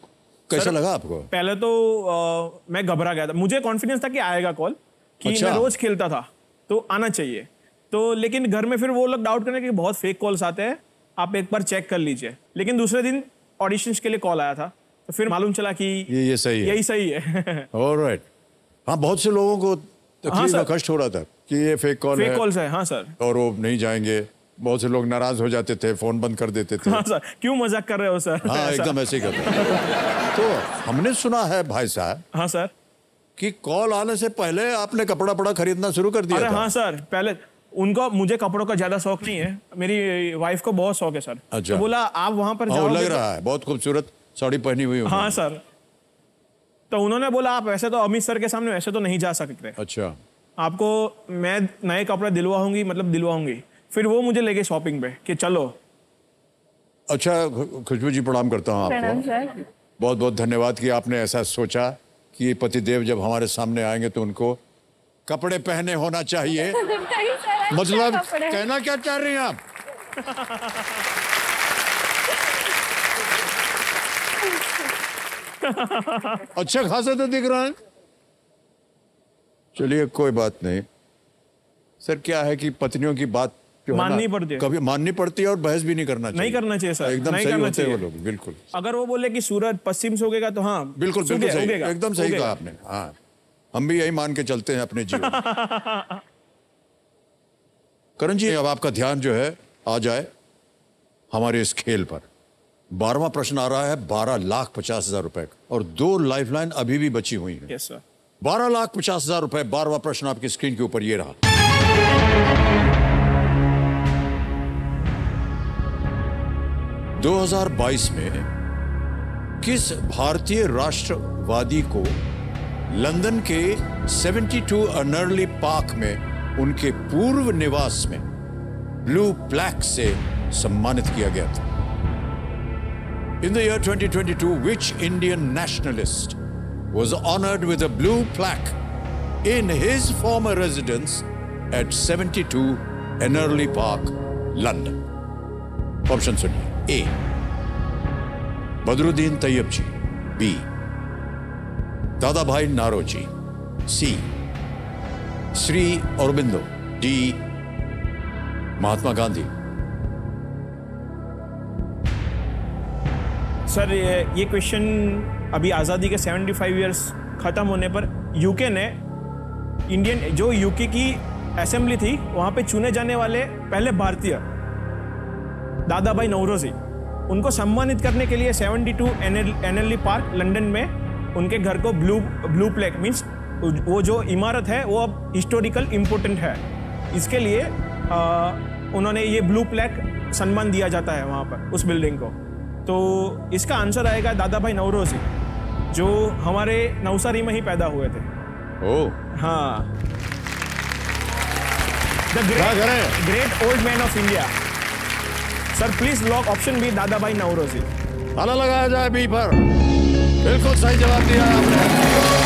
A: कैसा लगा आपको?
B: पहले तो आ, मैं घबरा गया था, मुझे कॉन्फिडेंस था कि आएगा कॉल, कि
A: अच्छा।
B: मैं रोज खेलता था तो आना चाहिए, तो लेकिन घर में फिर वो लोग डाउट करने कि बहुत फेक कॉल्स आते हैं, आप एक बार चेक कर लीजिए। लेकिन दूसरे दिन ऑडिशंस के लिए कॉल आया था, तो फिर मालूम चला कि
A: ये ये सही है,
B: यही सही है।
A: ऑलराइट। हाँ, बहुत से लोगों को
B: हाँ
A: तकलीफ
B: सर।
A: और कष्ट हो रहा था कि ये फेक कॉल
B: फेक
A: है
B: कॉल्स है। हाँ सर।
A: और वो नहीं जाएंगे। बहुत से लोग नाराज हो जाते थे, फोन बंद कर देते थे।
B: हाँ सर, क्यों मजाक कर रहे हो सर?
A: हाँ,
B: ऐसा।
A: एकदम ऐसे ही करते थे। तो हमने सुना है भाई साहब
B: हाँ सर।
A: कि कॉल आने से पहले आपने कपड़ा पड़ा खरीदना शुरू कर दिया
B: अरे
A: था।
B: हाँ सर, पहले उनको, मुझे कपड़ों का ज्यादा शौक नहीं है, मेरी वाइफ को बहुत शौक है सर।
A: अच्छा।
B: तो बोला आप वहां पर
A: हाँ,
B: जाओगे
A: लग
B: तो-
A: रहा है बहुत खूबसूरत साड़ी पहनी हुई होगी।
B: हाँ सर, तो उन्होंने बोला आप वैसे तो अमित सर के सामने वैसे तो नहीं जा सकते,
A: अच्छा,
B: आपको मैं नए कपड़े दिलवाऊंगी, मतलब दिलवाऊंगी। फिर वो मुझे ले गए शॉपिंग पे कि चलो।
A: अच्छा खु- खुशबू जी, प्रणाम करता हूँ
C: प्रणाम
A: आपको।
C: सर।
A: बहुत बहुत धन्यवाद कि आपने ऐसा सोचा कि पतिदेव जब हमारे सामने आएंगे तो उनको कपड़े पहने होना चाहिए।
C: नहीं सर,
A: मतलब
C: अच्छा कपड़े।
A: कहना क्या चाह रही हैं आप? अच्छा खासा तो दिख रहा है। चलिए कोई बात नहीं सर। क्या है कि पत्नियों की बात जो है ना,
B: माननी पड़ती है।
A: कभी माननी पड़ती है और बहस भी नहीं करना चाहिए।
B: नहीं करना चाहिए सर,
A: एकदम
B: नहीं
A: सही
B: करना
A: होते हैं वो
B: चाहिए।
A: लोग, बिल्कुल
B: अगर वो बोले कि सूरज पश्चिम से उगेगा तो हाँ
A: बिल्कुल बिल्कुल
B: उगे-
A: सही,
B: उगेगा,
A: एकदम सही
B: उगेगा।
A: कहा आपने। हाँ, हम भी यही मान के चलते हैं अपने जीवन में। करण जी, अब आपका ध्यान जो है आ जाए हमारे इस खेल पर। बारहवां प्रश्न आ रहा है बारह लाख पचास हजार रुपए का, और दो लाइफलाइन अभी भी बची हुई है।
B: Yes sir.
A: बारह लाख पचास हजार रुपए। बारहवां प्रश्न आपकी स्क्रीन के ऊपर ये रहा। दो हज़ार बाईस में किस भारतीय राष्ट्रवादी को लंदन के बहत्तर अर्नरली पार्क में उनके पूर्व निवास में ब्लू प्लैक से सम्मानित किया गया था? In the year twenty twenty-two, which Indian nationalist was honored with a blue plaque in his former residence at seventy-two Enerly Park, London? Option सुनिए। A. Badruddin Tayyab ji. B. Dadabhai Naoroji. C. Shri Aurobindo. D. Mahatma Gandhi.
B: Sir ये ये question अभी आज़ादी के पचहत्तर years ख़त्म होने पर यूके ने, इंडियन जो यूके की असेंबली थी वहाँ पे चुने जाने वाले पहले भारतीय दादा भाई नौरोजी, उनको सम्मानित करने के लिए बहत्तर एनएलई पार्क लंदन में उनके घर को ब्लू ब्लू प्लेक मीन्स वो जो इमारत है वो अब हिस्टोरिकल इम्पोर्टेंट है, इसके लिए आ, उन्होंने ये ब्लू प्लेक सम्मान दिया जाता है वहाँ पर उस बिल्डिंग को। तो इसका आंसर आएगा दादा भाई नौरोजी, जो हमारे नवसारी में ही पैदा हुए थे।
A: ओह,
B: हाँ, द
A: क्या
B: ग्रेट
A: करें?
B: Great old man of India. Sir please lock option B, Dadabhai Naoroji.
A: ताला लगाया जाए बी पर। बिल्कुल सही जवाब दिया आपने।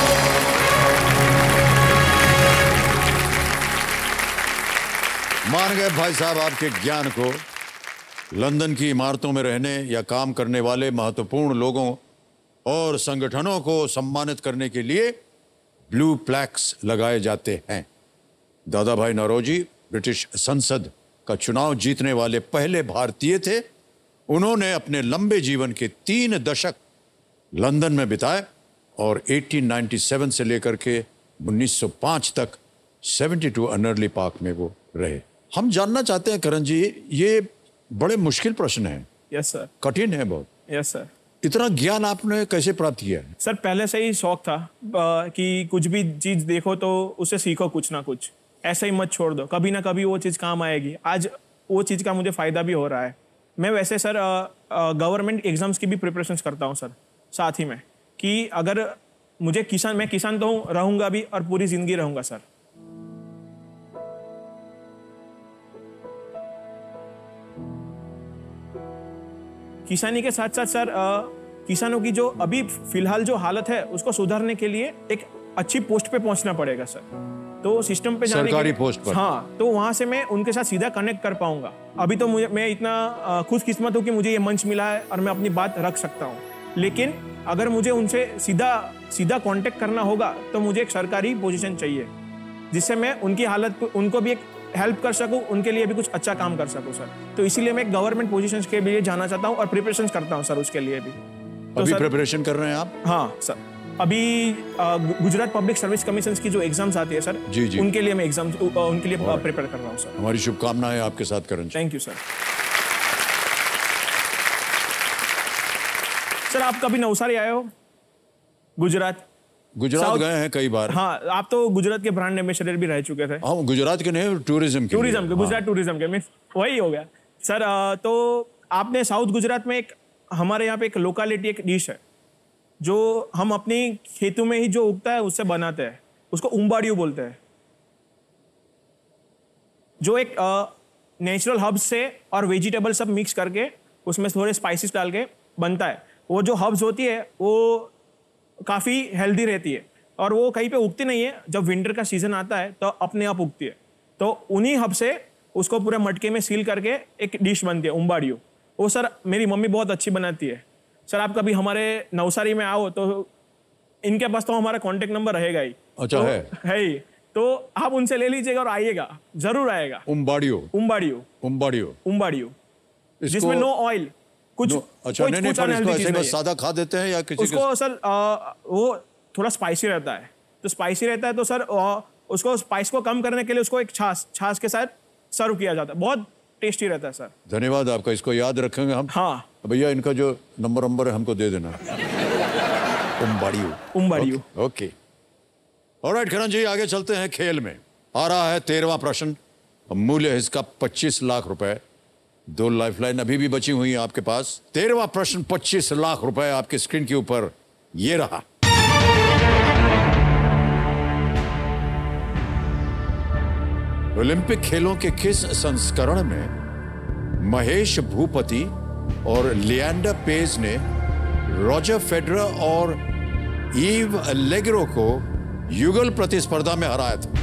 A: मान गए भाई साहब आपके ज्ञान को। लंदन की इमारतों में रहने या काम करने वाले महत्वपूर्ण लोगों और संगठनों को सम्मानित करने के लिए ब्लू प्लैक्स लगाए जाते हैं। दादा भाई नौरोजी ब्रिटिश संसद का चुनाव जीतने वाले पहले भारतीय थे। उन्होंने अपने लंबे जीवन के तीन दशक लंदन में बिताए और अठारह सौ सत्तानवे से लेकर के उन्नीस सौ पाँच तक बहत्तर अर्नरली पार्क में वो रहे। हम जानना चाहते हैं करण जी, ये बड़े मुश्किल प्रश्न है।
B: Yes sir.
A: कठिन है बहुत।
B: Yes sir.
A: इतना ज्ञान आपने कैसे प्राप्त किया है?
B: सर पहले से ही शौक था आ, कि कुछ भी चीज देखो तो उससे सीखो कुछ ना कुछ, ऐसे ही मत छोड़ दो, कभी ना कभी वो चीज काम आएगी। आज वो चीज का मुझे फायदा भी हो रहा है। मैं वैसे सर गवर्नमेंट एग्जाम्स की भी प्रिपरेशंस करता हूँ सर साथ ही में, कि अगर मुझे किसान, मैं किसान तो हूँ, रहूंगा भी और पूरी जिंदगी रहूंगा सर। किसानी के साथ साथ सर आ, किसानों की जो अभी फिलहाल जो हालत है उसको सुधारने के लिए एक अच्छी पोस्ट पे पहुंचना पड़ेगा सर। तो सिस्टम पे जाने
A: सरकारी
B: के
A: पोस्ट पर।
B: हाँ, तो वहां से मैं उनके साथ सीधा कनेक्ट कर पाऊंगा। अभी तो मुझे, मैं इतना खुशकिस्मत हूँ कि मुझे ये मंच मिला है और मैं अपनी बात रख सकता हूँ। लेकिन अगर मुझे उनसे सीधा सीधा कांटेक्ट करना होगा तो मुझे एक सरकारी पोजीशन चाहिए, जिससे मैं उनकी हालत को, उनको भी एक हेल्प कर सकूं, उनके लिए भी कुछ अच्छा काम कर सकूं सर। तो इसीलिए मैं गवर्नमेंट पोजीशंस के लिए जाना चाहता हूं और प्रिपरेशन करता हूं सर उसके लिए भी। तो
A: अभी
B: सर,
A: प्रिपरेशन कर रहे हैं आप?
B: हाँ सर, अभी आ, गुजरात पब्लिक सर्विस कमीशन की जो एग्जाम्स आती है सर,
A: जी जी,
B: उनके लिए मैं एग्जाम उनके लिए प्रिपेयर कर रहा हूँ सर।
A: हमारी शुभकामनाएं आपके साथ करें।
B: Thank you sir. सर आप कभी नवसारी आए हो? गुजरात
A: गुजरात गए हैं कई बार।
B: हाँ, आप तो गुजरात के ब्रांड एम्बेसडर भी रह चुके थे।
A: हाँ, गुजरात के नहीं, टूरिज्म के
B: टूरिज्म के, गुजरात
A: हाँ।
B: टूरिज्म के, मीन्स वही हो गया सर। तो आपने साउथ गुजरात में एक, हमारे यहाँ पे एक लोकालिटी, एक डिश है जो हम अपनी खेतों में ही जो उगता है उससे बनाते हैं, उसको उम्बाड़ियो बोलते हैं, जो एक नेचुरल हर्ब्स से और वेजिटेबल सब मिक्स करके उसमें थोड़े स्पाइसेस डाल के बनता है। वो जो हर्ब्स होती है वो काफ़ी हेल्दी रहती है और वो कहीं पे उगती नहीं है। जब विंटर का सीजन आता है तो अपने आप उगती है। तो उन्हीं हब से उसको पूरे मटके में सील करके एक डिश बनती है, उम्बाड़ियो। वो सर मेरी मम्मी बहुत अच्छी बनाती है। सर आप कभी हमारे नवसारी में आओ तो इनके पास तो हमारा कॉन्टेक्ट नंबर रहेगा ही।
A: अच्छा,
B: तो,
A: है
B: है ही, तो आप उनसे ले लीजिएगा और आइएगा, जरूर आएगा।
A: उम्बाड़ियो
B: उम्बाड़ियो
A: उम्बाड़ियो
B: उम्बाड़ियो जिसमें नो ऑयल कुछ।
A: अच्छा, नहीं नहीं, पर इसको ऐसे बस सादा खा देते हैं या किसी
B: उसको के... सर आ, वो थोड़ा स्पाइसी रहता है, तो स्पाइसी रहता है तो सर आ, उसको स्पाइस को कम करने के लिए उसको एक छाछ छाछ के साथ सर्व किया जाता है। बहुत टेस्टी रहता है सर।
A: धन्यवाद आपका, इसको याद रखेंगे हम।
B: हाँ
A: भैया, इनका जो नंबर नंबर है हमको दे देना। उम्बाड़ियो
B: उम्बाड़ियो
A: ओके। ऑलराइट करण जी, आगे चलते हैं खेल में। आ रहा है तेरहवां प्रश्न, मूल्य है इसका पच्चीस लाख रुपए। दो लाइफलाइन अभी भी बची हुई है आपके पास। तेरहवां प्रश्न, पच्चीस लाख रुपए आपके स्क्रीन के ऊपर, ये रहा। ओलंपिक खेलों के किस संस्करण में महेश भूपति और लिएंडर पेज ने रॉजर फेडरर और ईव अलेग्रो को युगल प्रतिस्पर्धा में हराया था?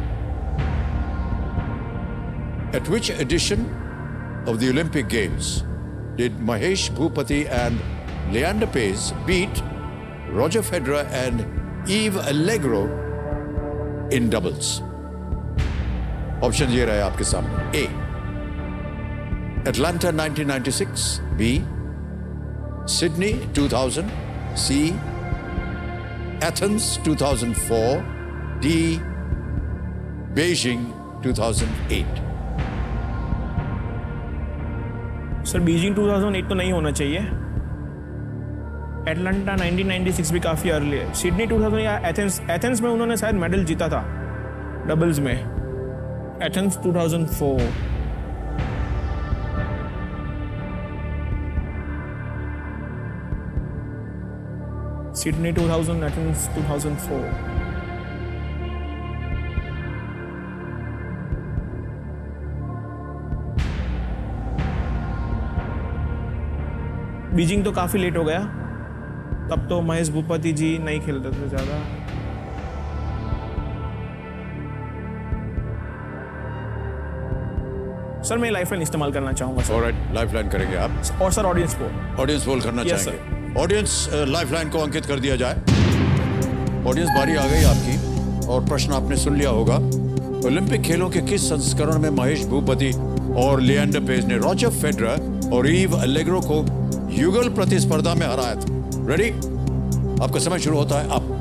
A: At which edition of the Olympic Games did Mahesh Bhupati and Leander Paes beat Roger Federer and Eve Allegro in doubles? Option ये रहे आपके सामने। A. Atlanta nineteen ninety-six, B. Sydney two thousand, C. Athens two thousand four, D. Beijing two thousand eight.
B: Sir Beijing दो हज़ार आठ तो नहीं होना चाहिए। एटलांटा नाइनटीन नाइंटी सिक्स भी काफ़ी अर्ली है। सिडनी दो हज़ार या एथेंस एथेंस में उन्होंने शायद मेडल जीता था डबल्स में। एथेंस दो हज़ार चार। सिडनी दो हज़ार, एथेंस दो हज़ार चार। बीजिंग तो काफ़ी लेट हो गया, तब तो महेश भूपति जी नहीं खेलते थे ज़्यादा। सर मैं लाइफलाइन इस्तेमाल करना चाहूँगा सर।
A: ऑलराइट, लाइफलाइन करेंगे आप।
B: और sir audience poll
A: audience poll करना
B: Yes,
A: चाहेंगे। ऑडियंस लाइफलाइन को अंकित कर दिया जाए। ऑडियंस बारी आ गई आपकी और प्रश्न आपने सुन लिया होगा। ओलंपिक खेलों के किस संस्करण में महेश भूपति और लिएंडर पेज ने रॉजर फेडरर और ईव अलेग्रो को युगल प्रतिस्पर्धा में हराया था? रेडी? आपका समय शुरू होता है अब।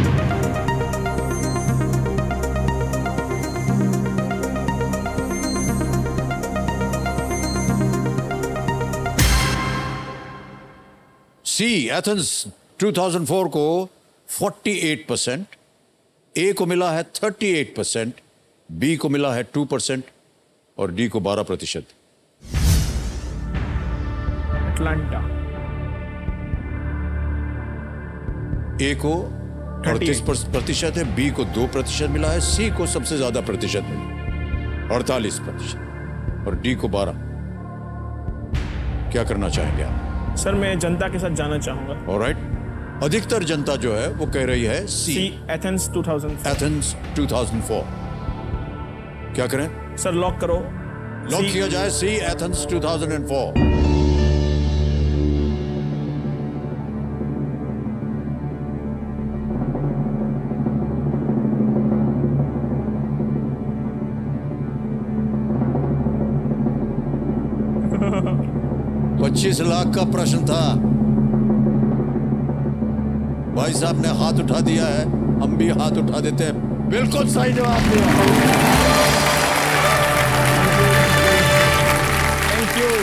A: सी एथेंस दो हज़ार चार को अड़तालीस परसेंट, ए को मिला है अड़तीस परसेंट, बी को मिला है दो परसेंट और डी को बारह प्रतिशत।
B: एटलांटा।
A: ए को अड़तीस प्रतिशत है, बी को दो प्रतिशत मिला है, सी को सबसे ज्यादा प्रतिशत मिला अड़तालीस प्रतिशत और डी को बारह। क्या करना चाहेंगे आप?
B: सर मैं जनता के साथ जाना चाहूंगा।
A: ऑलराइट, अधिकतर जनता जो है वो कह रही है सी,
B: सी एथेंस दो हज़ार चार।
A: एथेंस दो हज़ार चार। क्या करें
B: सर? लॉक करो।
A: लॉक किया जाए सी एथेंस दो हज़ार चार। पच्चीस लाख का प्रश्न था। भाई साहब ने हाथ उठा दिया है, हम भी हाथ उठा देते हैं। बिल्कुल सही जवाब दिया।
B: Thank you.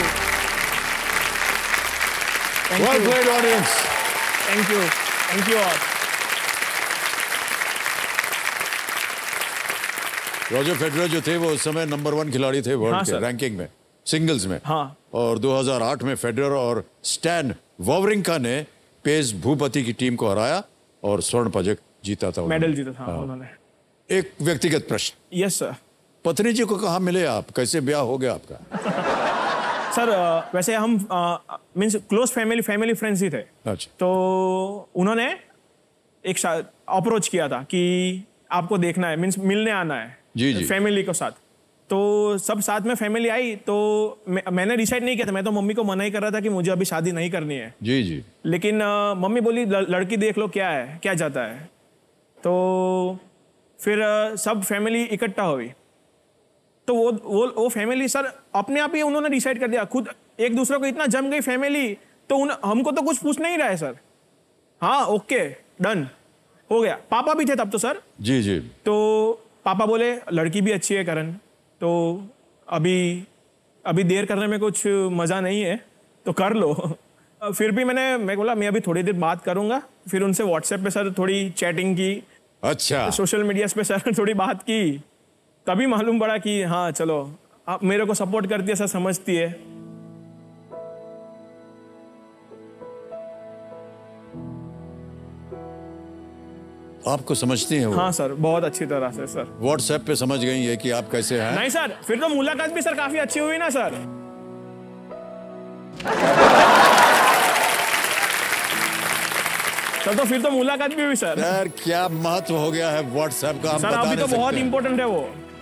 A: Well played, audience.
B: Thank you, thank you all.
A: Roger Federer जो थे वो उस समय नंबर वन खिलाड़ी थे वर्ल्ड
B: हाँ,
A: के
B: सर।
A: रैंकिंग में, सिंगल्स में।
B: हाँ।
A: और दो हज़ार आठ में फेडरर और स्टैन वॉवरिंका ने पेस भूपति की टीम को हराया और स्वर्ण पदक जीता था।
B: मेडल जीता था उन्होंने।
A: एक व्यक्तिगत प्रश्न,
B: यस सर।
A: पत्नी जी को कहाँ मिले आप, कैसे ब्याह हो गया आपका?
B: सर अ, वैसे हम means close family family friends ही थे।
A: अच्छा।
B: तो उन्होंने एक अप्रोच किया था कि आपको देखना है, मीन्स मिलने आना है
A: जी, जी।
B: फैमिली के साथ। तो सब साथ में फैमिली आई। तो मैं, मैंने डिसाइड नहीं किया था, मैं तो मम्मी को मना ही कर रहा था कि मुझे अभी शादी नहीं करनी है।
A: जी जी।
B: लेकिन अ, मम्मी बोली "ल- लड़की देख लो क्या है, क्या जाता है।" तो फिर अ, सब फैमिली इकट्ठा हुई। तो वो वो वो फैमिली सर अपने आप ही उन्होंने डिसाइड कर दिया, खुद एक दूसरे को इतना जम गई फैमिली। तो उन हमको तो कुछ पूछ नहीं रहा है सर। हाँ ओके डन हो गया। पापा भी थे तब तो सर।
A: जी जी।
B: तो पापा बोले लड़की भी अच्छी है करण, तो अभी अभी देर करने में कुछ मज़ा नहीं है, तो कर लो। फिर भी मैंने मैं बोला मैं अभी थोड़ी देर बात करूंगा। फिर उनसे व्हाट्सएप पे सर थोड़ी चैटिंग की,
A: अच्छा।
B: सोशल मीडिया पे सर थोड़ी बात की। तभी मालूम पड़ा कि हाँ चलो आप मेरे को सपोर्ट करती है सर, समझती है।
A: आपको समझती हैं वो?
B: हाँ सर बहुत अच्छी तरह से सर।
A: व्हाट्सएप पे समझ गई है कि आप कैसे हैं?
B: नहीं सर, फिर तो मुलाकात भी सर काफी अच्छी हुई ना सर। सर तो फिर तो मुलाकात भी हुई सर।
A: यार क्या महत्व हो गया है व्हाट्सएप का, हम
B: सर
A: बता
B: अभी
A: नहीं
B: तो बहुत
A: सकते।
B: इंपॉर्टेंट है वो।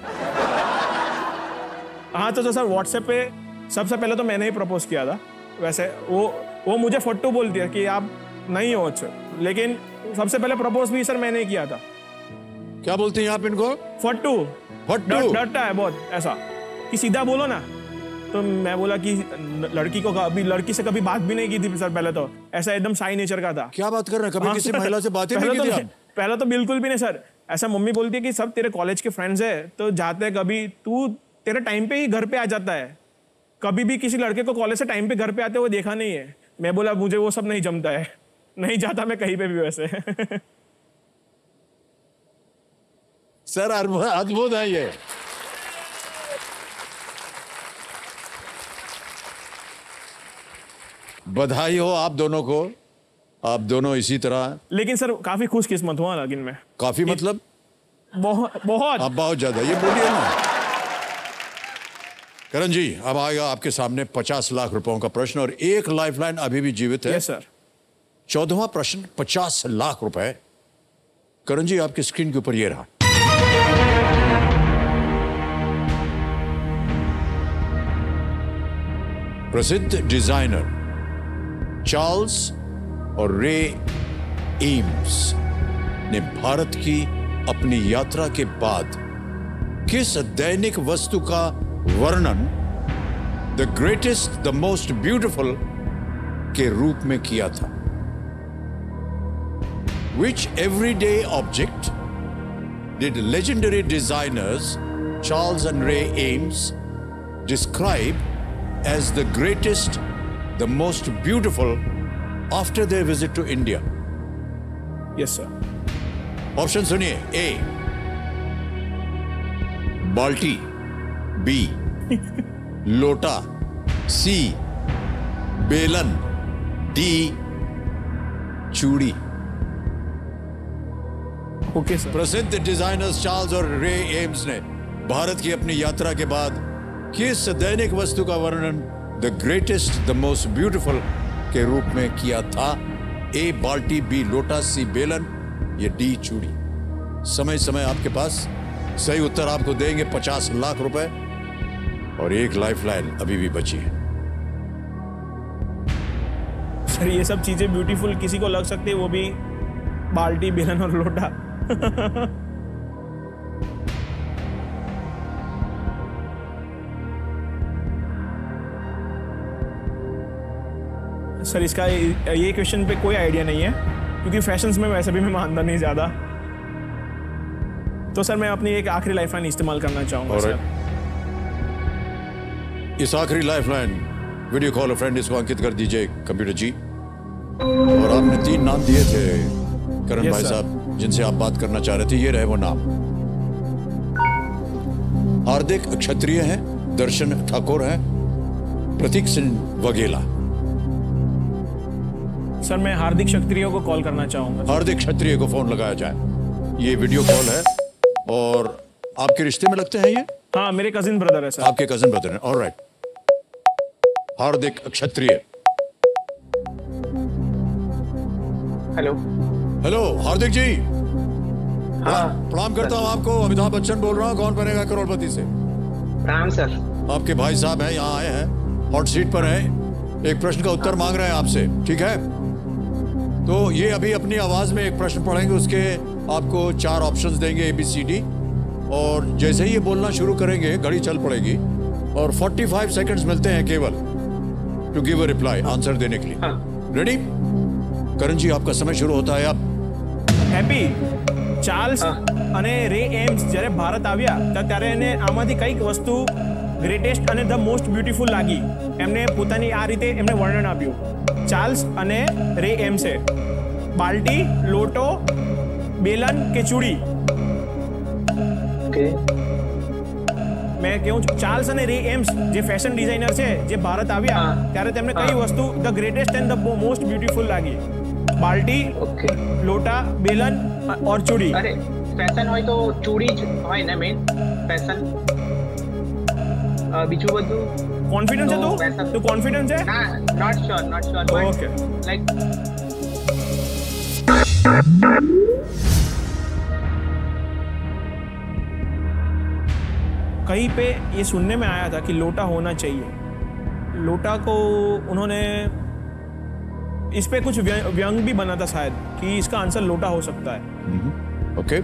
B: हाँ तो, तो सर व्हाट्सएप पे सबसे पहले तो मैंने ही प्रपोज किया था। वैसे वो वो मुझे फट्टू बोलती है कि आप नहीं हो अच्छे, लेकिन सबसे पहले प्रपोज भी सर मैंने ही किया था।
A: क्या बोलती हैं आप इनको?
B: फट्टू।
A: फट्टू?
B: डर- डरता है बहुत ऐसा कि सीधा बोलो ना। तो मैं बोला कि लड़की को कभी लड़की से कभी बात भी नहीं की थी सर पहले तो। ऐसा एकदम शाई नेचर का था।
A: क्या बात कर रहे हैं, कभी
B: हाँ,
A: किसी
B: सर।
A: महिला से बात ही नहीं
B: पहले
A: की थी
B: तो
A: आप?
B: पहले तो बिल्कुल भी नहीं सर। ऐसा मम्मी बोलती है कि सब तेरे कॉलेज के फ्रेंड्स है तो जाते हैं कभी, तू तेरे टाइम पे ही घर पे आ जाता है, कभी भी किसी लड़के को कॉलेज से टाइम पे घर पे आते हुए देखा नहीं है। मैं बोला मुझे वो सब नहीं जमता है, नहीं जाता मैं कहीं पे भी वैसे।
A: सर अद्भुत अद्भुत है ये। बधाई हो आप दोनों को, आप दोनों इसी तरह।
B: लेकिन सर काफी खुश किस्मत हुआ लेकिन मैं
A: काफी मतलब
B: बहुत बहुत।
A: आप बहुत ज्यादा, ये बोलिए ना। करण जी अब आएगा आपके सामने पचास लाख रुपयों का प्रश्न और एक लाइफलाइन अभी भी जीवित है।
B: Yes sir.
A: चौदहवां प्रश्न पचास लाख रुपए। करण जी आपकी स्क्रीन के ऊपर ये रहा। प्रसिद्ध डिजाइनर चार्ल्स और रे एम्स ने भारत की अपनी यात्रा के बाद किस दैनिक वस्तु का वर्णन the greatest the most beautiful के रूप में किया था? Which everyday object did legendary designers Charles and Ray Eames describe as the greatest, the most beautiful after their visit to India?
B: Yes sir.
A: Option सुनिए। ए बाल्टी, B लोटा, C बेलन, D चूड़ी।
B: Okay sir.
A: प्रसिद्ध designers Charles और Ray AIIMS ने भारत की अपनी यात्रा के बाद किस दैनिक वस्तु का वर्णन the greatest the most beautiful के रूप में किया था? ए बाल्टी, बी लोटा, सी बेलन, ये डी चूड़ी। समय समय आपके पास, सही उत्तर आपको देंगे पचास लाख रुपए और एक लाइफलाइन अभी भी बची है।
B: सर ये सब चीजें ब्यूटीफुल किसी को लग सकती है, वो भी बाल्टी बेलन और लोटा। सर इसका ये क्वेश्चन पे कोई आइडिया नहीं है, क्योंकि फैशंस में वैसे भी मैं मानता नहीं ज़्यादा। तो सर मैं अपनी एक आखिरी लाइफलाइन इस्तेमाल करना चाहूँगा सर।
A: इस आखिरी lifeline video call a friend इसको अंकित कर दीजिए कंप्यूटर जी। और आपने तीन नाम दिए थे करण भाई साहब जिनसे आप बात करना चाह रहे थे, ये रहे वो नाम। हार्दिक क्षत्रिय हैं, दर्शन ठाकुर हैं, प्रतीक सिंह वघेला।
B: सर मैं हार्दिक क्षत्रिय को कॉल करना चाहूंगा।
A: हार्दिक क्षत्रिय को फोन लगाया जाए। ये वीडियो कॉल है और आपके रिश्ते में लगते हैं ये?
B: हाँ मेरे कजिन ब्रदर है सर।
A: आपके कजिन ब्रदर हैं, alright. Hardik Kshatriya.
C: Hello
A: hello Hardik ji.
C: हाँ
A: प्रणाम करता हूँ आपको, अमिताभ बच्चन बोल रहा हूँ, कौन बनेगा करोड़पति से।
C: प्रणाम सर।
A: आपके भाई साहब हैं, यहाँ आए हैं, हॉट सीट पर हैं, एक प्रश्न का उत्तर मांग रहे हैं आपसे, ठीक है? तो ये अभी अपनी आवाज में एक प्रश्न पढ़ेंगे, उसके आपको चार ऑप्शंस देंगे ए बी सी डी, और जैसे ही ये बोलना शुरू करेंगे घड़ी चल पड़ेगी और पैंतालीस सेकंड्स मिलते हैं केवल to give a reply, answer देने के लिए। रेडी? करण जी आपका समय शुरू होता है अब।
B: હેપી ચાર્લ્સ અને રે એમ્સ જ્યારે ભારત આવ્યા ત્યારે એને આમાંથી કઈક વસ્તુ ગ્રેટેસ્ટ અને ધ મોસ્ટ બ્યુટીફુલ લાગી, એમને પોતાની આ રીતે એમને વર્ણન આપ્યું ચાર્લ્સ અને રે એમ્સે। બાલ્ટી, લોટો, બેલન કે ચૂડી?
C: ઓકે
B: मैं कहूँ चार्ल्स અને રે એમ્સ જે ફેશન ડિઝાઇનર છે જે ભારત આવ્યા ત્યારે તેમને કઈ વસ્તુ the greatest and the most beautiful લાગી? बाल्टी,
C: ओके
B: लोटा, बेलन और चूड़ी।
C: अरे फैशन હોય તો ચૂડી જ હોય ને મેન ફેશન। બીજું બધું
B: कॉन्फिडेंस है
C: तो
B: तू
C: वैसा-
B: तू कॉन्फिडेंस है?
C: ના not sure not sure
B: okay
C: like
B: कहीं पे ये सुनने में आया था कि लोटा होना चाहिए। लोटा को उन्होंने इस पे कुछ व्य- व्यंग भी बना था शायद कि इसका आंसर लोटा हो सकता है।
A: ओके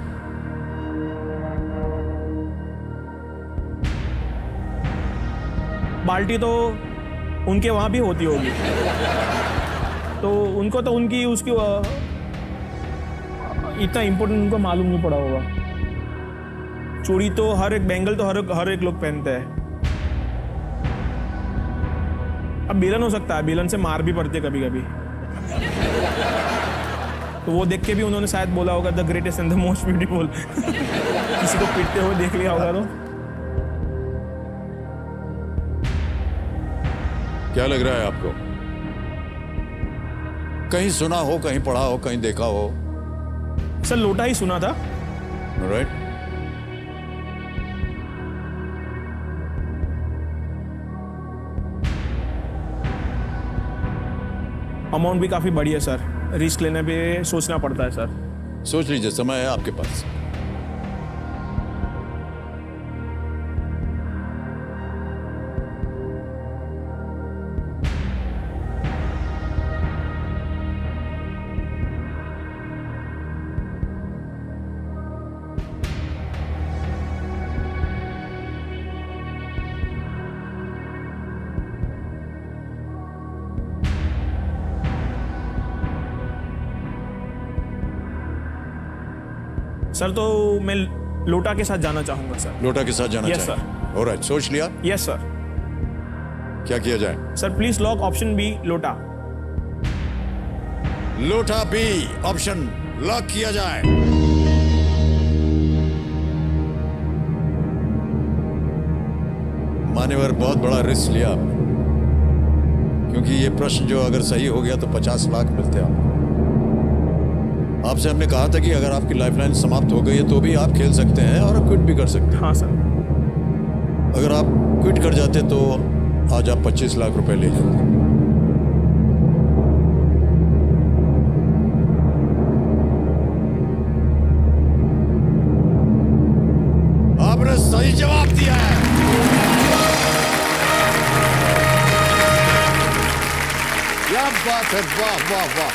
B: बाल्टी तो उनके वहाँ भी होती होगी, तो उनको तो उनकी उसकी अ, इतना इम्पोर्टेंट उनको मालूम नहीं पड़ा होगा। चूड़ी तो हर एक बैंगल तो हर हर एक लोग पहनते हैं। अब बेलन हो सकता है, बेलन से मार भी पड़ती है कभी कभी, तो वो देख के भी उन्होंने शायद बोला होगा the greatest and the most beautiful. किसी को पीटते हुए देख लिया होगा तो।
A: क्या लग रहा है आपको? कहीं सुना हो, कहीं पढ़ा हो, कहीं देखा हो?
B: सर लोटा ही सुना था।
A: राइट?
B: अमाउंट भी काफ़ी बड़ी है सर, रिस्क लेने पे सोचना पड़ता है सर।
A: सोच लीजिए, समय है आपके पास।
B: सर तो मैं लोटा के साथ जाना चाहूंगा सर।
A: लोटा के साथ जाना
B: Yes,
A: चाहिए? ऑलराइट, सोच लिया?
B: Yes sir.
A: क्या किया जाए?
B: Sir please lock option B लोटा।
A: लोटा बी ऑप्शन लॉक किया जाए। मान्यवर बहुत बड़ा रिस्क लिया आपने, क्योंकि ये प्रश्न जो अगर सही हो गया तो पचास लाख मिलते आपको। आपसे हमने कहा था कि अगर आपकी लाइफलाइन समाप्त हो गई है तो भी आप खेल सकते हैं और क्विट भी कर सकते हैं।
B: हाँ सर।
A: अगर आप क्विट कर जाते तो आज आप पच्चीस लाख रुपए ले जाते। आपने सही जवाब दिया है। क्या बात है, वाह वाह वाह,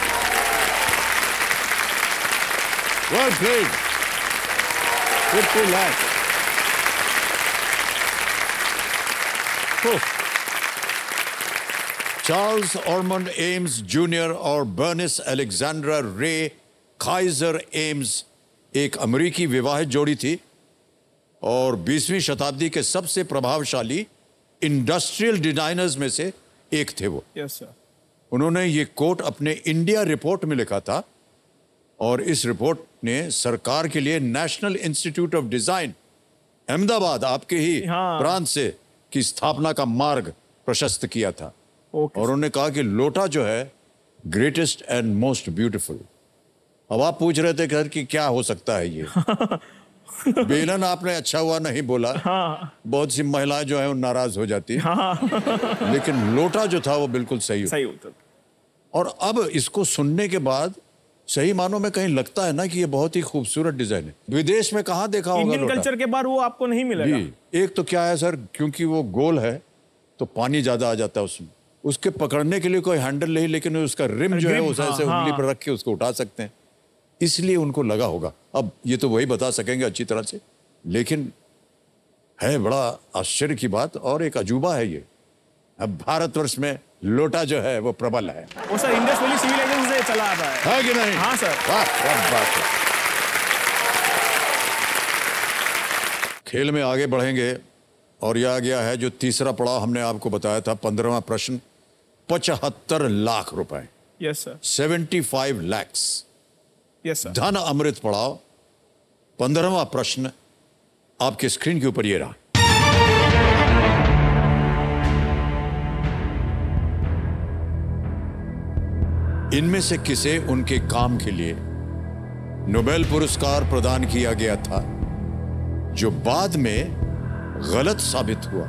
A: well played. Fifty lakh. Charles Ormond Eames junior और Bernice Alexandra Ray Kaiser Eames एक अमेरिकी विवाहित जोड़ी थी और बीसवीं शताब्दी के सबसे प्रभावशाली इंडस्ट्रियल डिजाइनर्स में से एक थे वो।
B: Yes sir.
A: उन्होंने ये कोट अपने इंडिया रिपोर्ट में लिखा था और इस रिपोर्ट ने सरकार के लिए national institute of design Ahmedabad आपके ही
B: हाँ।
A: प्रांत से की स्थापना का मार्ग प्रशस्त किया था।
B: ओके।
A: और उन्होंने कहा कि लोटा जो है ग्रेटेस्ट एंड मोस्ट ब्यूटीफुल। अब आप पूछ रहे थे घर कि क्या हो सकता है ये बेलन आपने अच्छा हुआ नहीं बोला।
B: हाँ।
A: बहुत सी महिलाएं जो है नाराज हो जाती
B: हाँ।
A: लेकिन लोटा जो था वो बिल्कुल सही
B: सही उत्तर।
A: और अब इसको सुनने के बाद सही मानों में कहीं लगता है ना कि ये बहुत ही खूबसूरत डिजाइन है। विदेश में कहाँ देखा होगा
B: इंडियन
A: लोटा?
B: कल्चर के बाद वो आपको नहीं मिलेगा।
A: जी, एक तो क्या है सर, क्योंकि वो गोल है तो पानी ज्यादा आ जाता है उसमें। उसके पकड़ने के लिए कोई हैंडल नहीं, लेकिन उसका रिम जो है
B: ग्रिप,
A: उसे
B: हाँ,
A: ऐसे
B: हाँ।
A: उंगली पर रख के उसको उठा सकते हैं, इसलिए उनको लगा होगा। अब ये तो वही बता सकेंगे अच्छी तरह से, लेकिन है बड़ा आश्चर्य की बात और एक अजूबा है ये। अब भारतवर्ष में लोटा जो है वो प्रबल है।
B: वो सर इंडस वैली सिविलाइजेशन से चला आता है।
A: है कि नहीं?
B: हाँ सर।
A: वाह, क्या बात है। खेल में आगे बढ़ेंगे और यह आ गया है जो तीसरा पड़ाव हमने आपको बताया था, पंद्रहवां प्रश्न, पचहत्तर लाख रुपए।
B: Yes sir.
A: Seventy five lakhs
B: yes sir.
A: धन अमृत पड़ाव। पंद्रहवां प्रश्न आपके स्क्रीन के ऊपर ये रहा। इनमें से किसे उनके काम के लिए नोबेल पुरस्कार प्रदान किया गया था जो बाद में गलत साबित हुआ?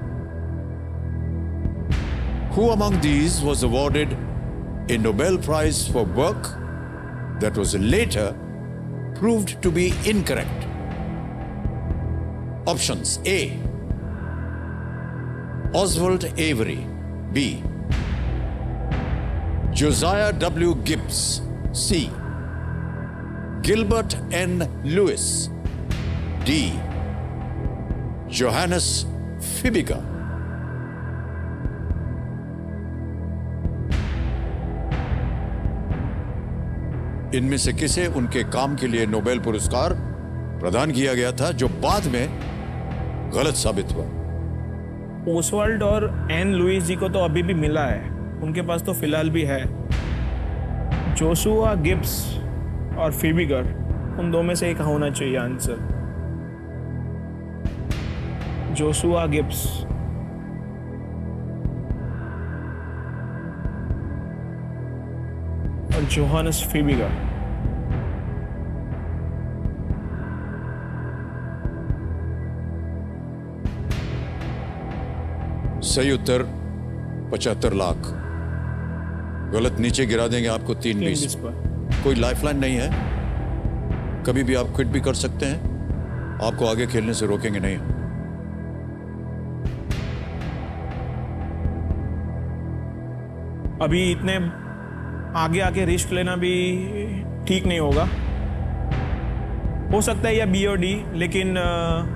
A: Who among these was awarded a Nobel Prize for work that was later proved to be incorrect? Options: A. Oswald Avery. B. Josiah W. Gibbs. C. Gilbert N. Lewis. D. Johannes Fibiger. इनमें से किसे उनके काम के लिए Nobel पुरस्कार प्रदान किया गया था जो बाद में गलत साबित हुआ?
B: ओसवाल्ड और एन लुइस जी को तो अभी भी मिला है, उनके पास तो फिलहाल भी है। जोशुआ गिब्स और फिबिगर, उन दो में से एक होना चाहिए आंसर। Joshua Gibbs. और जोहानस फिबिगर।
A: सही उत्तर पचहत्तर लाख। गलत नीचे गिरा देंगे आपको तीन
B: तीन
A: बीस
B: बीस पर।
A: कोई लाइफलाइन नहीं है, कभी भी आप क्विट भी कर सकते हैं, आपको आगे खेलने से रोकेंगे नहीं।
B: अभी इतने आगे आके रिस्क लेना भी ठीक नहीं होगा। हो सकता है या बी और डी, लेकिन अ,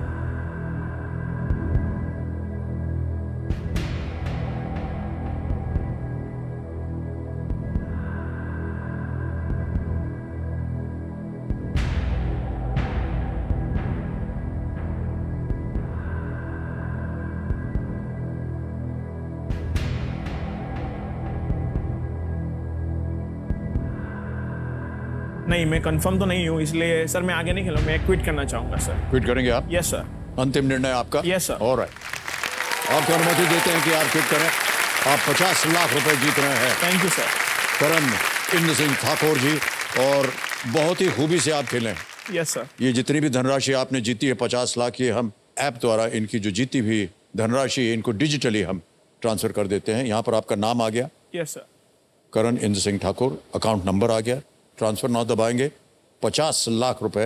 B: नहीं, मैं कंफर्म तो नहीं हूँ, इसलिए सर मैं आगे नहीं खेलूँ, मैं क्विट करना चाहूंगा सर।
A: क्विट करेंगे आप?
B: Yes sir.
A: अंतिम निर्णय आपका?
B: Yes sir.
A: ऑलराइट, आपको अनुमति देते हैं कि आप क्विट करें। आप पचास लाख रुपए जीत रहे हैं।
B: Thank you sir.
A: Karan Inder Singh Thakur ji, और बहुत ही खूबी से आप खेलें।
B: Yes sir.
A: ये जितनी भी धनराशि आपने जीती है पचास लाख, ये हम ऐप द्वारा इनकी जो जीती हुई धनराशि है इनको डिजिटली हम ट्रांसफर कर देते हैं। यहाँ पर आपका नाम आ गया,
B: yes sir.
A: Karan Inder Singh Thakur, account number आ गया, ट्रांसफर नाउ दबाएंगे, पचास लाख रुपए।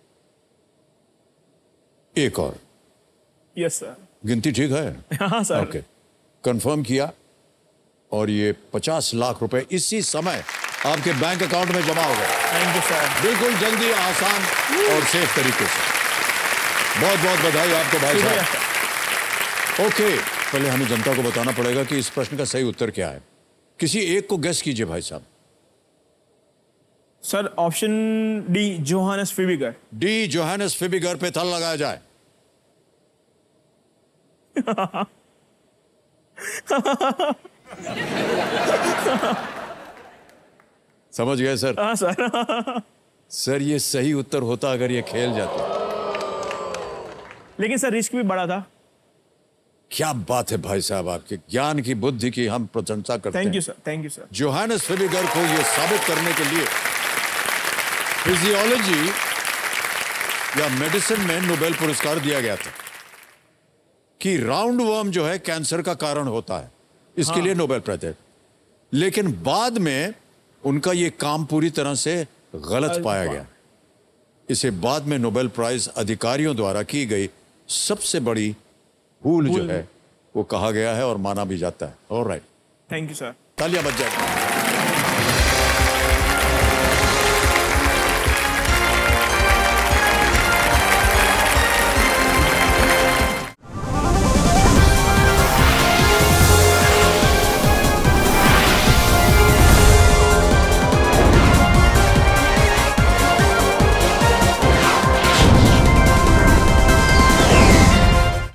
A: एक और।
B: Yes sir.
A: गिनती ठीक है?
B: हाँ सर।
A: ओके, कंफर्म किया और ये पचास लाख रुपए इसी समय आपके बैंक अकाउंट में जमा हो गए।
B: Thank you sir.
A: बिल्कुल जल्दी, आसान और सेफ तरीके से। बहुत बहुत बधाई आपको भाई साहब। ओके, पहले हमें जनता को बताना पड़ेगा कि इस प्रश्न का सही उत्तर क्या है। किसी एक को गेस कीजिए भाई साहब।
B: Sir option D Johannes Fibiger.
A: D Johannes Fibiger पे थल लगाया जाए। समझ गए सर?
B: हाँ सर।
A: सर ये सही उत्तर होता अगर ये खेल जाता।
B: लेकिन सर रिस्क भी बड़ा था।
A: क्या बात है भाई साहब, आपके ज्ञान की बुद्धि की हम प्रशंसा करते हैं।
B: Thank you sir, thank you sir.
A: Johannes Fibiger को यह साबित करने के लिए फिजियोलॉजी या मेडिसिन में नोबेल पुरस्कार दिया गया था कि राउंड वर्म जो है कैंसर का कारण होता है, इसके हाँ। लिए नोबेल प्राइज है। लेकिन बाद में उनका यह काम पूरी तरह से गलत पाया गया। इसे बाद में नोबेल प्राइज अधिकारियों द्वारा की गई सबसे बड़ी भूल जो है वो कहा गया है और माना भी जाता है। Alright,
B: thank you sir.
A: तालियां बज जाए।